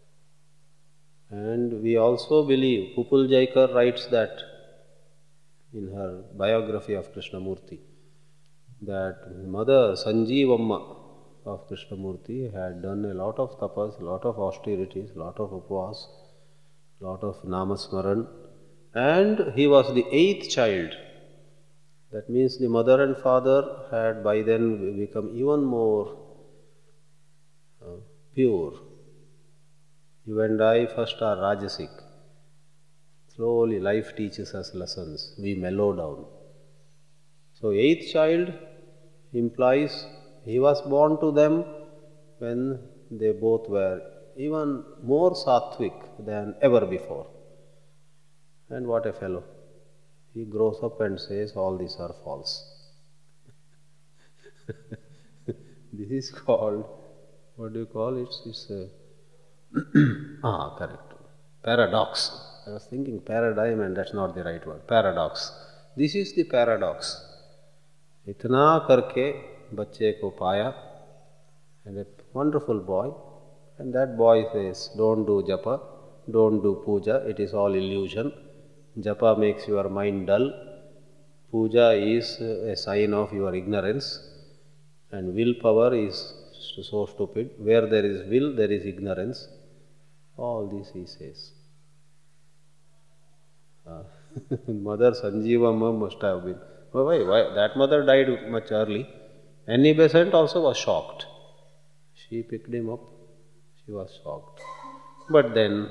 S1: And we also believe, Pupul Jaikar writes that in her biography of Krishnamurti, that mother Sanjeevamma of Krishnamurti had done a lot of tapas, lot of austerities, lot of upvas, lot of namasmaran, and he was the eighth child. That means the mother and father had by then become even more uh, pure. You and I first are rajasic. Slowly life teaches us lessons. We mellow down. So eighth child implies he was born to them when they both were even more sattvic than ever before. And what a fellow. He grows up and says all these are false. This is called, what do you call it? It's a ah, correct. Paradox. I was thinking paradigm and that's not the right word. Paradox. This is the paradox. Itna karke bacche ko paya, and a wonderful boy, and that boy says, don't do japa, don't do puja, it is all illusion. Japa makes your mind dull. Puja is a sign of your ignorance, and willpower is so stupid. Where there is will, there is ignorance. All this he says. Uh, Mother Sanjeevamma must have been. Why, why? That mother died much early. Annie Besant also was shocked. She picked him up. She was shocked. But then,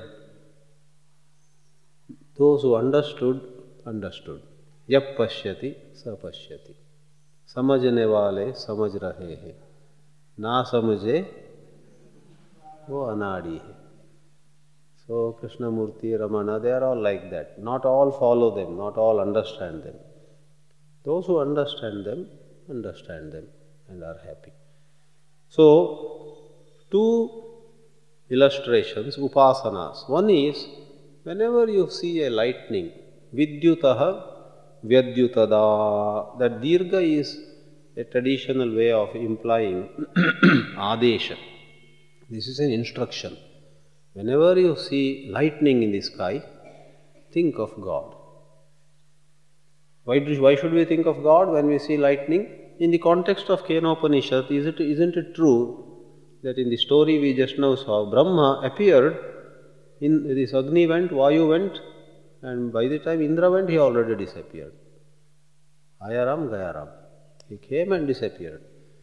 S1: those who understood, understood. Yap pashyati, sa pashyati. Samajhne wale samajh rahe hai. Na samajhe, wo anadi hai. So, Krishnamurti, Ramana, they are all like that. Not all follow them, not all understand them. Those who understand them, understand them and are happy. So, two illustrations, upasanas. One is, whenever you see a lightning, vidyutaha, vyadyutada, that dirgha is a traditional way of implying adesha. This is an instruction. Whenever you see lightning in the sky, think of God. Why, do, why should we think of God when we see lightning? In the context of Kena Upanishad, is it, isn't it true that in the story we just now saw, Brahma appeared, in this Agni went, Vayu went, and by the time Indra went, he already disappeared. Ayaram, Gayaram. He came and disappeared.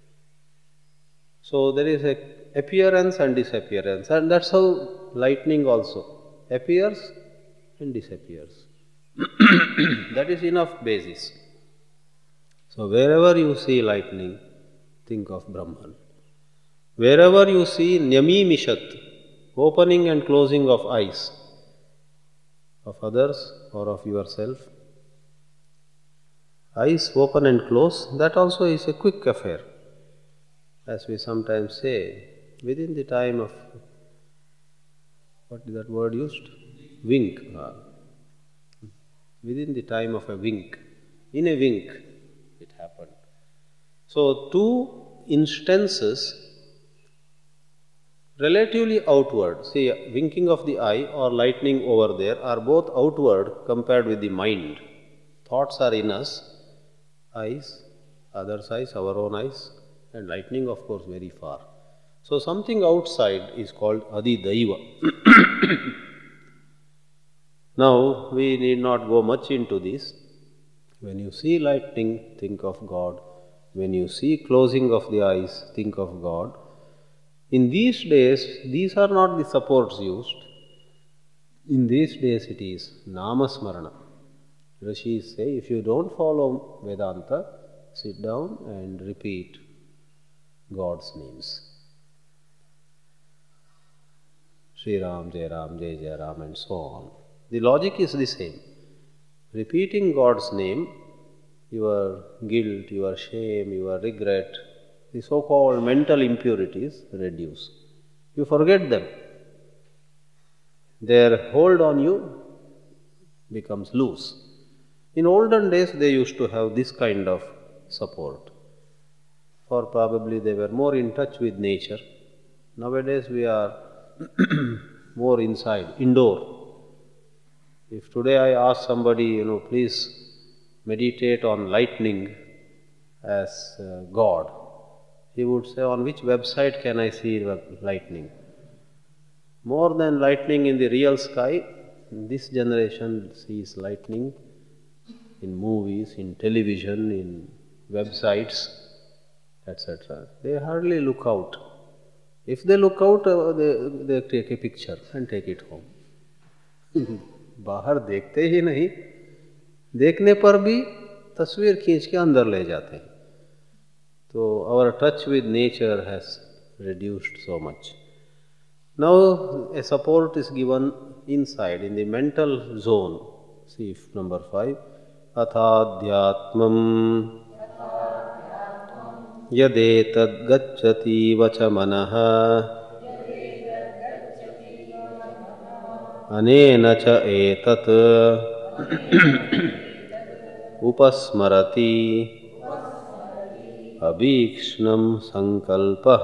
S1: So there is a appearance and disappearance, and that's how lightning also appears and disappears. That is enough basis. So wherever you see lightning, think of Brahman. Wherever you see Nyami Mishat, opening and closing of eyes of others or of yourself, eyes open and close, that also is a quick affair. As we sometimes say, within the time of, what is that word used? Wink. Uh, within the time of a wink. In a wink, it happened. So, two instances relatively outward, see, winking of the eye or lightning over there are both outward compared with the mind. Thoughts are in us, eyes, others' eyes, our own eyes, and lightning, of course, very far. So, something outside is called Adidaiva. Now, we need not go much into this. When you see lightning, think of God. When you see closing of the eyes, think of God. In these days, these are not the supports used. In these days, it is Namasmarana. Rishis say, if you don't follow Vedanta, sit down and repeat God's names. Sri Ram, Jai Ram, Jai Jai Ram, and so on. The logic is the same. Repeating God's name, your guilt, your shame, your regret, the so-called mental impurities reduce. You forget them. Their hold on you becomes loose. In olden days, they used to have this kind of support. For probably they were more in touch with nature. Nowadays, we are more inside, indoor. If today I ask somebody, you know, please meditate on lightning as uh, God, he would say, on which website can I see lightning? More than lightning in the real sky, this generation sees lightning in movies, in television, in websites, et cetera. They hardly look out. If they look out, uh, they, they take a picture and take it home. बाहर देखते ही नहीं, देखने पर भी तस्वीर खींच के अंदर ले जाते हैं. So our touch with nature has reduced so much. Now a support is given inside in the mental zone. See if number five. Athadhyatmam यदेतद् गच्छतीव च मनः अनेन च एतत् उपस्मरति अभीक्ष्णं संकल्पः.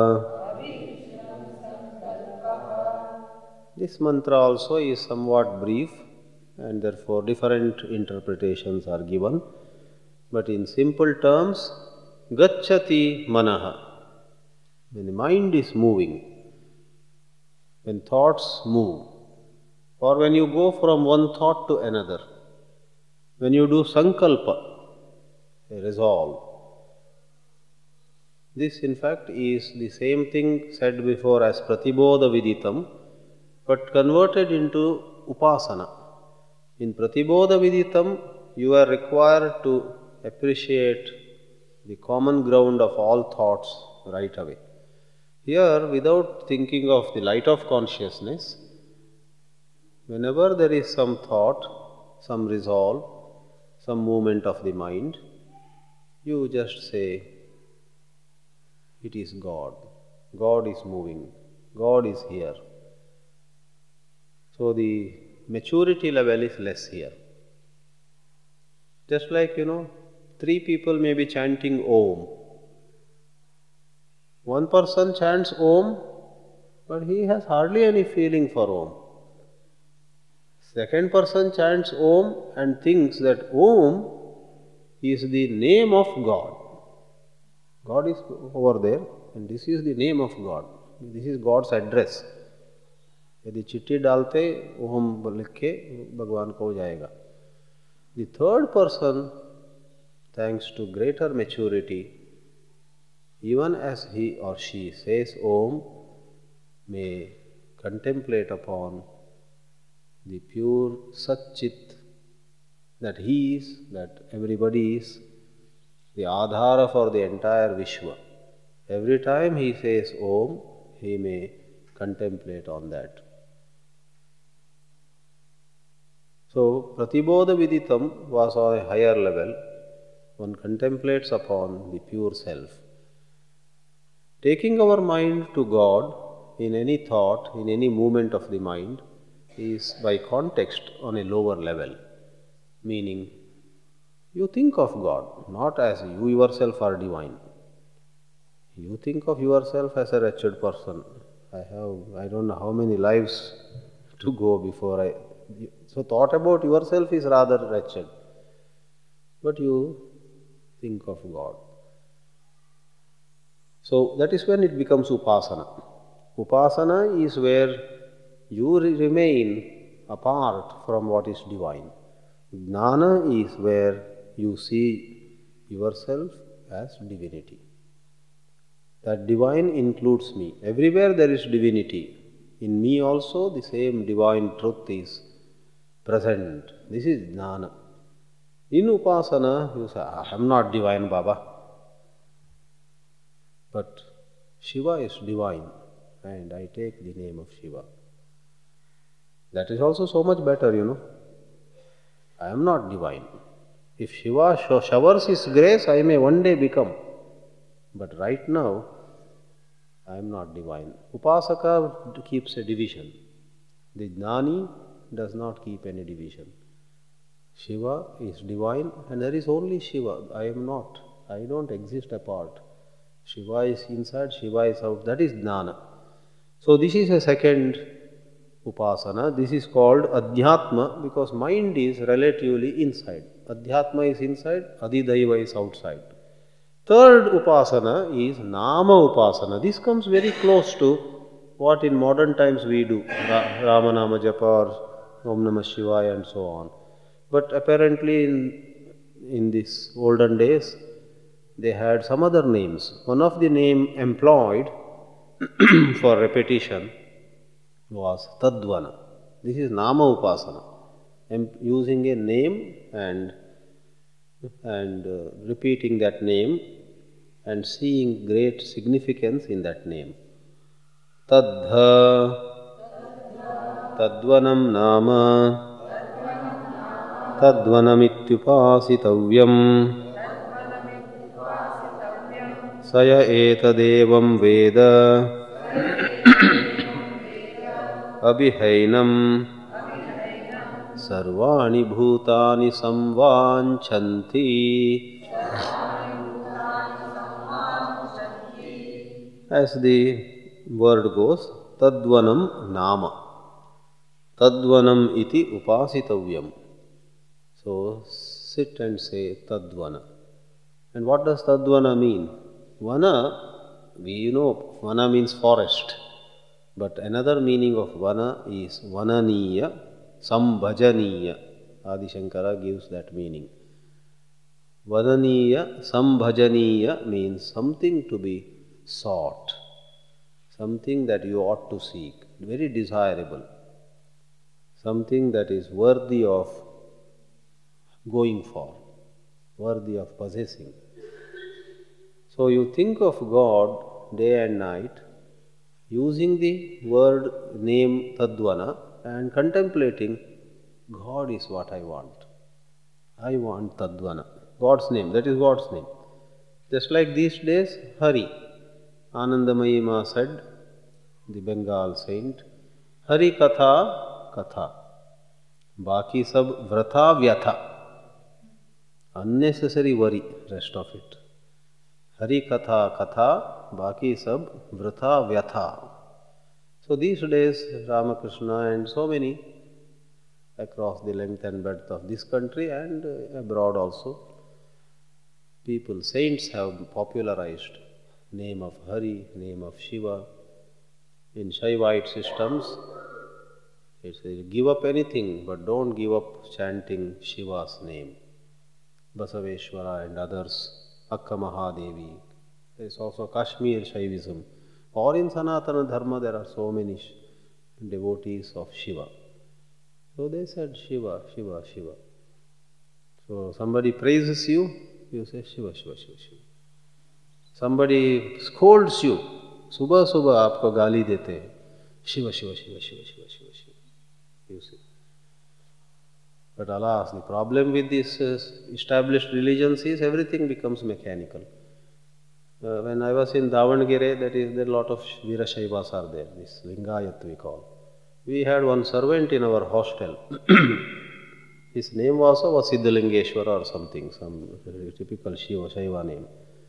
S1: This mantra also is somewhat brief and therefore different interpretations are given. But in simple terms, Gacchati manaha. When the mind is moving, when thoughts move, or when you go from one thought to another, when you do sankalpa, a resolve, this in fact is the same thing said before as pratibodha viditam, but converted into upasana. In pratibodha viditam, you are required to appreciate the common ground of all thoughts right away. Here, without thinking of the light of consciousness, whenever there is some thought, some resolve, some movement of the mind, you just say, it is God. God is moving. God is here. So the maturity level is less here. Just like, you know, three people may be chanting Om. One person chants Om, but he has hardly any feeling for Om. Second person chants Om and thinks that Om is the name of God. God is over there and this is the name of God. This is God's address. यदि चिट्ठी डालते ओम लिख के भगवान को हो जाएगा. The third person, thanks to greater maturity, even as he or she says Om, may contemplate upon the pure Sat-Chit, that he is, that everybody is, the Adhara for the entire Vishwa. Every time he says Om, he may contemplate on that. So, Pratibodha Viditam was on a higher level. One contemplates upon the pure self. Taking our mind to God in any thought, in any movement of the mind, is by context on a lower level. Meaning, you think of God, not as you yourself are divine. You think of yourself as a wretched person. I have, I don't know how many lives to go before I... So thought about yourself is rather wretched. But you think of God. So that is when it becomes upasana. Upasana is where you remain apart from what is divine. Jnana is where you see yourself as divinity. That divine includes me. Everywhere there is divinity. In me also the same divine truth is present. This is jnana. In upasana, you say, I am not divine, Baba. But Shiva is divine and I take the name of Shiva. That is also so much better, you know. I am not divine. If Shiva showers his grace, I may one day become. But right now, I am not divine. Upasaka keeps a division. The jnani does not keep any division. Shiva is divine and there is only Shiva. I am not. I don't exist apart. Shiva is inside, Shiva is out. That is jnana. So this is a second upasana. This is called adhyatma because mind is relatively inside. Adhyatma is inside, adidaiva is outside. Third upasana is nama upasana. This comes very close to what in modern times we do. Rama Nama Japa or Om Namah Shivaya and so on. But apparently in, in these olden days, they had some other names. One of the name employed for repetition was Tadvana. This is Nama Upasana. Using a name and, and uh, repeating that name and seeing great significance in that name. Tadha Tadvanam Nama Tadvanamityupasitavyam Saya etadevam Veda Abhihainam Sarvani Bhutani Samvanchanti. As the word goes, Tadvanam Nama. Tadvanam iti upasitavyam. So sit and say Tadvana. And what does Tadvana mean? Vana, we know Vana means forest. But another meaning of Vana is Vananiya, Sambhajaniya. Adi Shankara gives that meaning. Vananiya, Sambhajaniya means something to be sought, something that you ought to seek, very desirable, something that is worthy of going for, worthy of possessing. So you think of God day and night, using the word name Tadvana and contemplating, God is what I want. I want Tadvana. God's name, that is God's name. Just like these days, Hari. Anandamayi Ma said, the Bengal saint, Hari Katha, Katha. Baki sab Vratha Vyatha. Unnecessary worry, rest of it. Hari Katha, Katha, Baki sab Vratha Vyatha. So these days, Ramakrishna and so many across the length and breadth of this country and abroad also, people, saints have popularized name of Hari, name of Shiva. In Shaivite systems, it says give up anything, but don't give up chanting Shiva's name. Basaveshwara and others, Akka Mahadevi. There is also Kashmir Shaivism. Or in Sanatana Dharma, there are so many devotees of Shiva. So they said Shiva, Shiva, Shiva. So somebody praises you, you say Shiva, Shiva, Shiva, Shiva. Somebody scolds you, subah subah aapko gali dete hain, Shiva, Shiva, Shiva, Shiva, Shiva, Shiva, Shiva. You see. But alas, the problem with these uh, established religions is everything becomes mechanical. Uh, when I was in Davangere, that is, there are a lot of Veerashaivas are there, this Lingayat we call. We had one servant in our hostel. His name was Siddhalingeshwara or something, some typical Shiva, Shaiva name.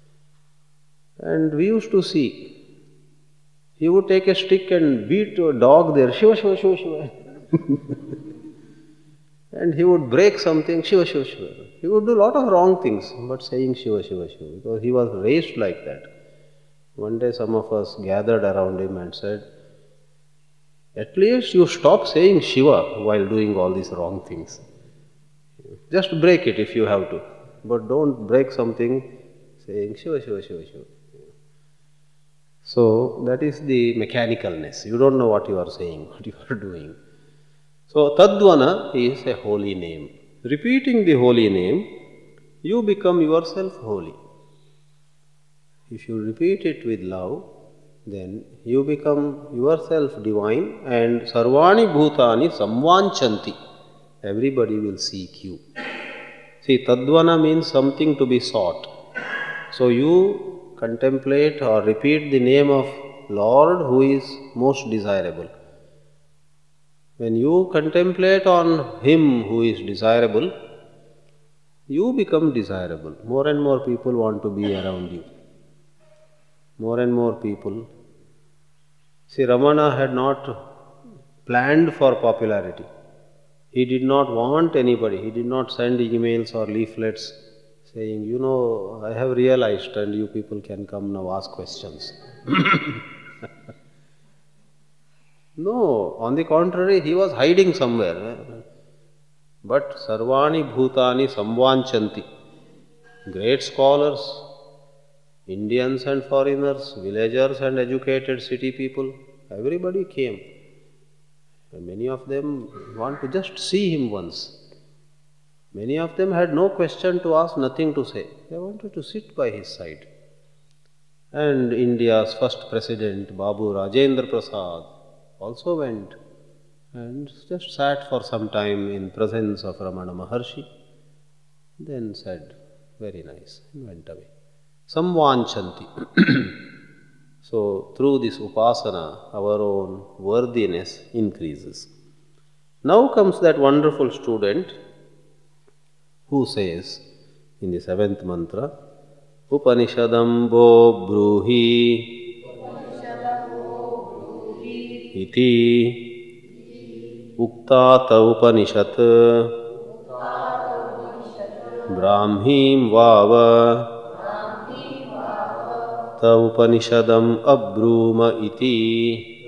S1: And we used to see, he would take a stick and beat a dog there, Shiva, Shiva, Shiva, Shiva. And he would break something, Shiva, Shiva, Shiva. He would do a lot of wrong things, but saying Shiva, Shiva, Shiva, because he was raised like that. One day some of us gathered around him and said, at least you stop saying Shiva while doing all these wrong things. Just break it if you have to, but don't break something saying Shiva, Shiva, Shiva, Shiva. So that is the mechanicalness. You don't know what you are saying, what you are doing. So Tadvana is a holy name. Repeating the holy name, you become yourself holy. If you repeat it with love, then you become yourself divine and Sarvani Bhutani Samvanchanti. Everybody will seek you. See, Tadvana means something to be sought. So you contemplate or repeat the name of Lord who is most desirable. When you contemplate on Him who is desirable, you become desirable. More and more people want to be around you. More and more people. See, Ramana had not planned for popularity. He did not want anybody. He did not send emails or leaflets saying, you know, I have realized and you people can come now ask questions. No, on the contrary, he was hiding somewhere. But Sarvani Bhutani Samvanchanti. Great scholars, Indians and foreigners, villagers and educated city people, everybody came. And many of them want to just see him once. Many of them had no question to ask, nothing to say. They wanted to sit by his side. And India's first president, Babu Rajendra Prasad, also went and just sat for some time in presence of Ramana Maharshi, then said, very nice, and went away. Samvanchanti. So, through this upasana, our own worthiness increases. Now comes that wonderful student who says in the seventh mantra, Upanishadam bo bruhi iti uktata upanishat brahmim vava ta upanishadam abruma iti.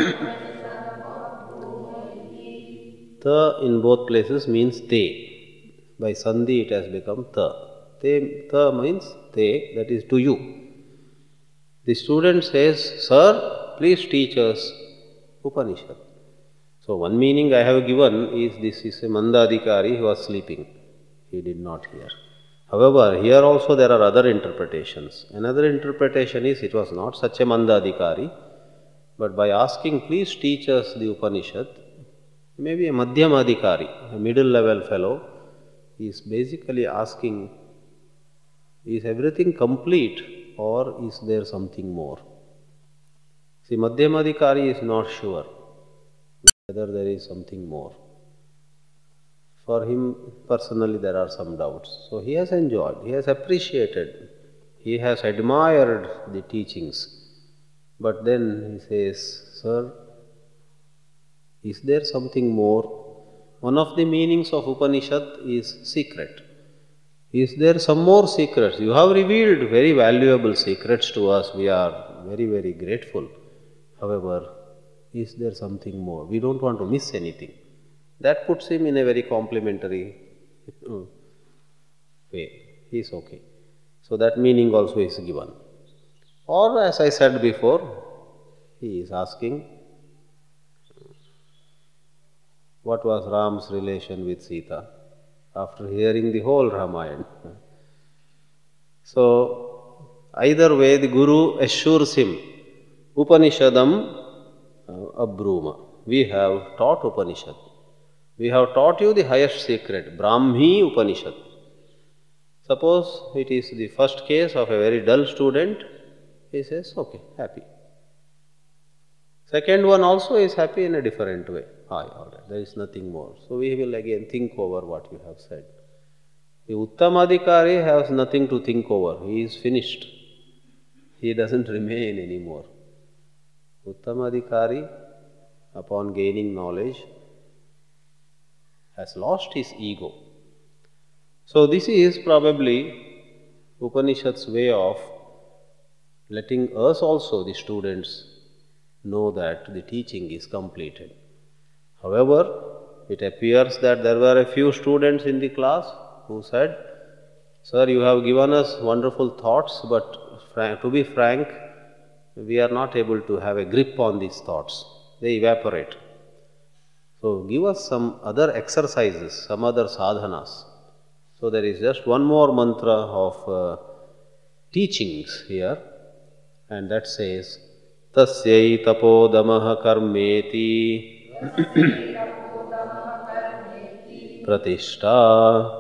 S1: Ta in both places means te. By sandhi it has become ta. Te, ta means te, that is to you. The student says, Sir, please teach us Upanishad. So one meaning I have given is this is a Mandadikari who was sleeping. He did not hear. However, here also there are other interpretations. Another interpretation is it was not such a Mandadikari, but by asking, please teach us the Upanishad, maybe a Madhyamadikari, a middle level fellow, he is basically asking, is everything complete or is there something more? See, Madhyamadikari is not sure whether there is something more. For him personally there are some doubts. So he has enjoyed, he has appreciated, he has admired the teachings. But then he says, Sir, is there something more? One of the meanings of Upanishad is secret. Is there some more secrets? You have revealed very valuable secrets to us. We are very, very grateful. However, is there something more? We don't want to miss anything. That puts him in a very complimentary way. He is okay. So that meaning also is given. Or as I said before, he is asking, what was Ram's relation with Sita after hearing the whole Ramayana? So, either way the Guru assures him, Upanishadam abruma. We have taught Upanishad. We have taught you the highest secret, Brahmi Upanishad. Suppose it is the first case of a very dull student, he says, okay, happy. Second one also is happy in a different way. Ah, all right, there is nothing more. So we will again think over what you have said. The Uttamadikari has nothing to think over. He is finished. He doesn't remain anymore. Uttamadikari, upon gaining knowledge, has lost his ego. So this is probably Upanishad's way of letting us also, the students, know that the teaching is completed. However, it appears that there were a few students in the class who said, Sir, you have given us wonderful thoughts, but to be frank, we are not able to have a grip on these thoughts. They evaporate. So give us some other exercises, some other sadhanas. So there is just one more mantra of uh, teachings here, and that says, Tasyai tapodamaha karmeti Pratishta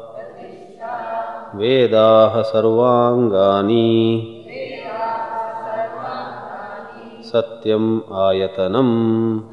S1: Vedaha sarvangani Satyam ayatanam.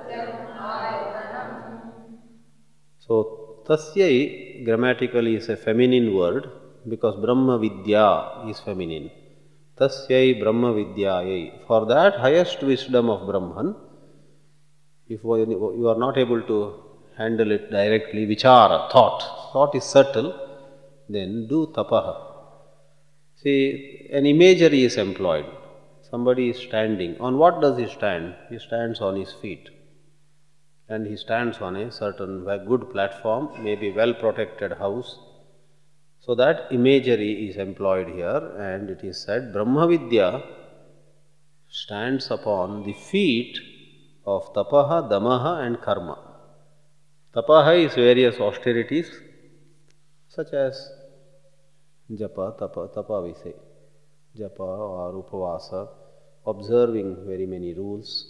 S1: So, tasyai grammatically is a feminine word because Brahma Vidya is feminine. Tasyai Brahma Vidyayai. For that highest wisdom of Brahman, if you are not able to handle it directly, vichara, thought, thought is subtle, then do tapaha. See, an imagery is employed. Somebody is standing. On what does he stand? He stands on his feet. And he stands on a certain good platform, maybe well protected house. So that imagery is employed here, and it is said Brahma Vidya stands upon the feet of tapaha, damaha and karma. Tapaha is various austerities such as japa, tapa, tapa we say. japa or upavasa, observing very many rules,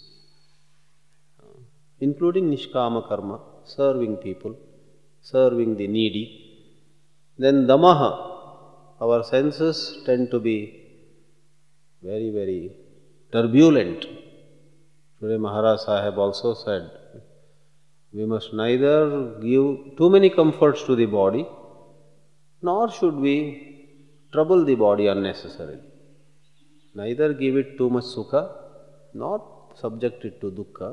S1: including nishkama karma, serving people, serving the needy. Then damaha, our senses tend to be very, very turbulent. Today Maharaj Sahib also said, we must neither give too many comforts to the body, nor should we trouble the body unnecessarily. Neither give it too much sukha, nor subject it to dukkha.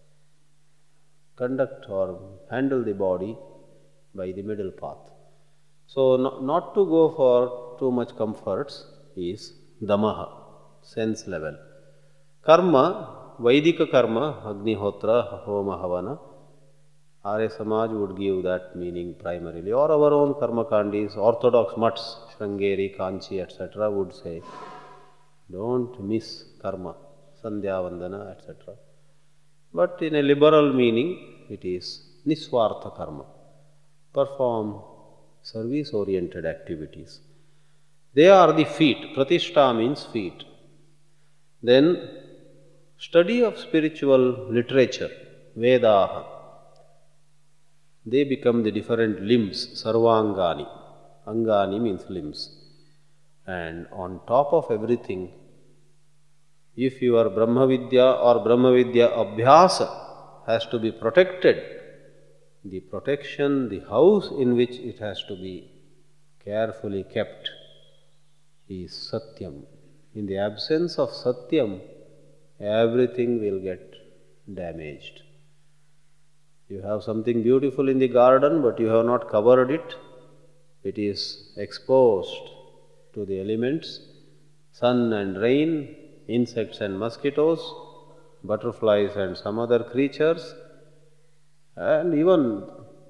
S1: Conduct or handle the body by the middle path. So, not, not to go for too much comforts is damaha, sense level. Karma, Vaidika karma, Agnihotra, Homa, Havana, Arya Samaj would give that meaning primarily, or our own karma kandis, orthodox mutts, Shrangeri, Kanchi, et cetera would say, don't miss karma, Sandhya Vandana, et cetera. But in a liberal meaning, it is Niswartha karma. Perform service-oriented activities. They are the feet. Pratishta means feet. Then, study of spiritual literature, Vedaha. They become the different limbs, Sarvangani. Angani means limbs. And on top of everything, if your Brahma Vidya or Brahma Vidya Abhyasa has to be protected, the protection, the house in which it has to be carefully kept is Satyam. In the absence of Satyam, everything will get damaged. You have something beautiful in the garden, but you have not covered it. It is exposed to the elements, sun and rain, insects and mosquitoes, butterflies and some other creatures, and even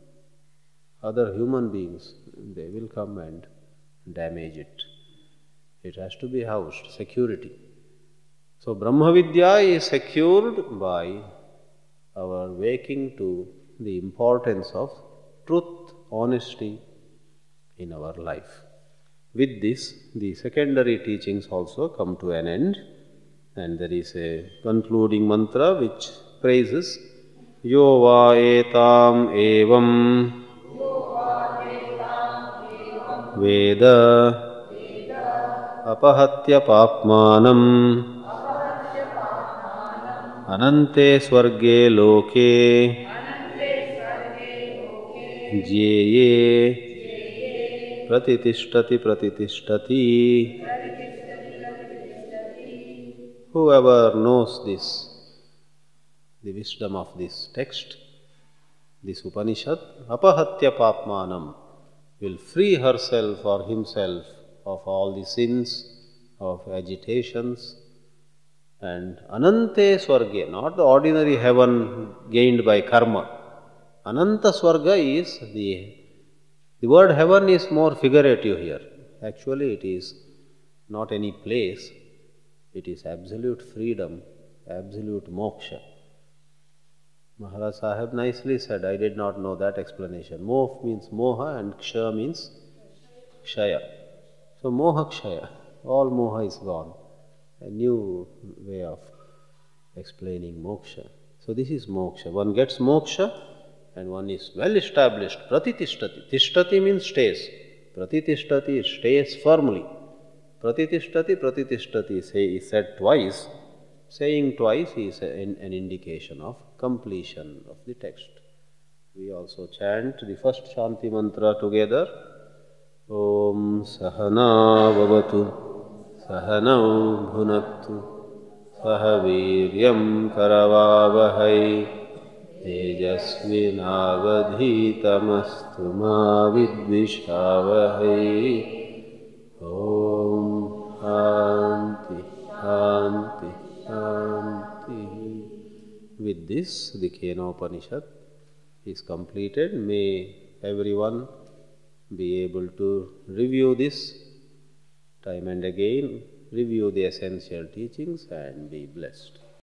S1: other human beings. They will come and damage it. It has to be housed, security. So Brahma Vidya is secured by our waking to the importance of truth, honesty in our life. With this, the secondary teachings also come to an end, and there is a concluding mantra which praises Yo va etam evam Veda apahatya papmanam Anante swarge loke Jyeye Pratitishthati Pratitishthati. Whoever knows this, the wisdom of this text, this Upanishad, apahatya papmanam, will free herself or himself of all the sins, of agitations, and anante swarge, not the ordinary heaven gained by karma. Ananta swarga is the, the word heaven is more figurative here. Actually it is not any place, it is absolute freedom, absolute moksha. Maharaj Sahib nicely said, I did not know that explanation. Moh means moha and ksha means kshaya. So moha kshaya, all moha is gone. A new way of explaining moksha. So this is moksha. One gets moksha and one is well established. Pratitishthati. Tishtati means stays. Pratitishthati stays firmly. Pratitishthati, pratitishthati say, is said twice. Saying twice is an, an indication of completion of the text. We also chant the first Shanti mantra together. Om Sahana Bhavatu Sahanau Bhunaktu Sahaviryam Karavavahai Tejasvinavadhitamastu ma vidvishavahai. Om Shanti Shanti Shanti. With this, the Kena Upanishad is completed. May everyone be able to review this time and again, review the essential teachings and be blessed.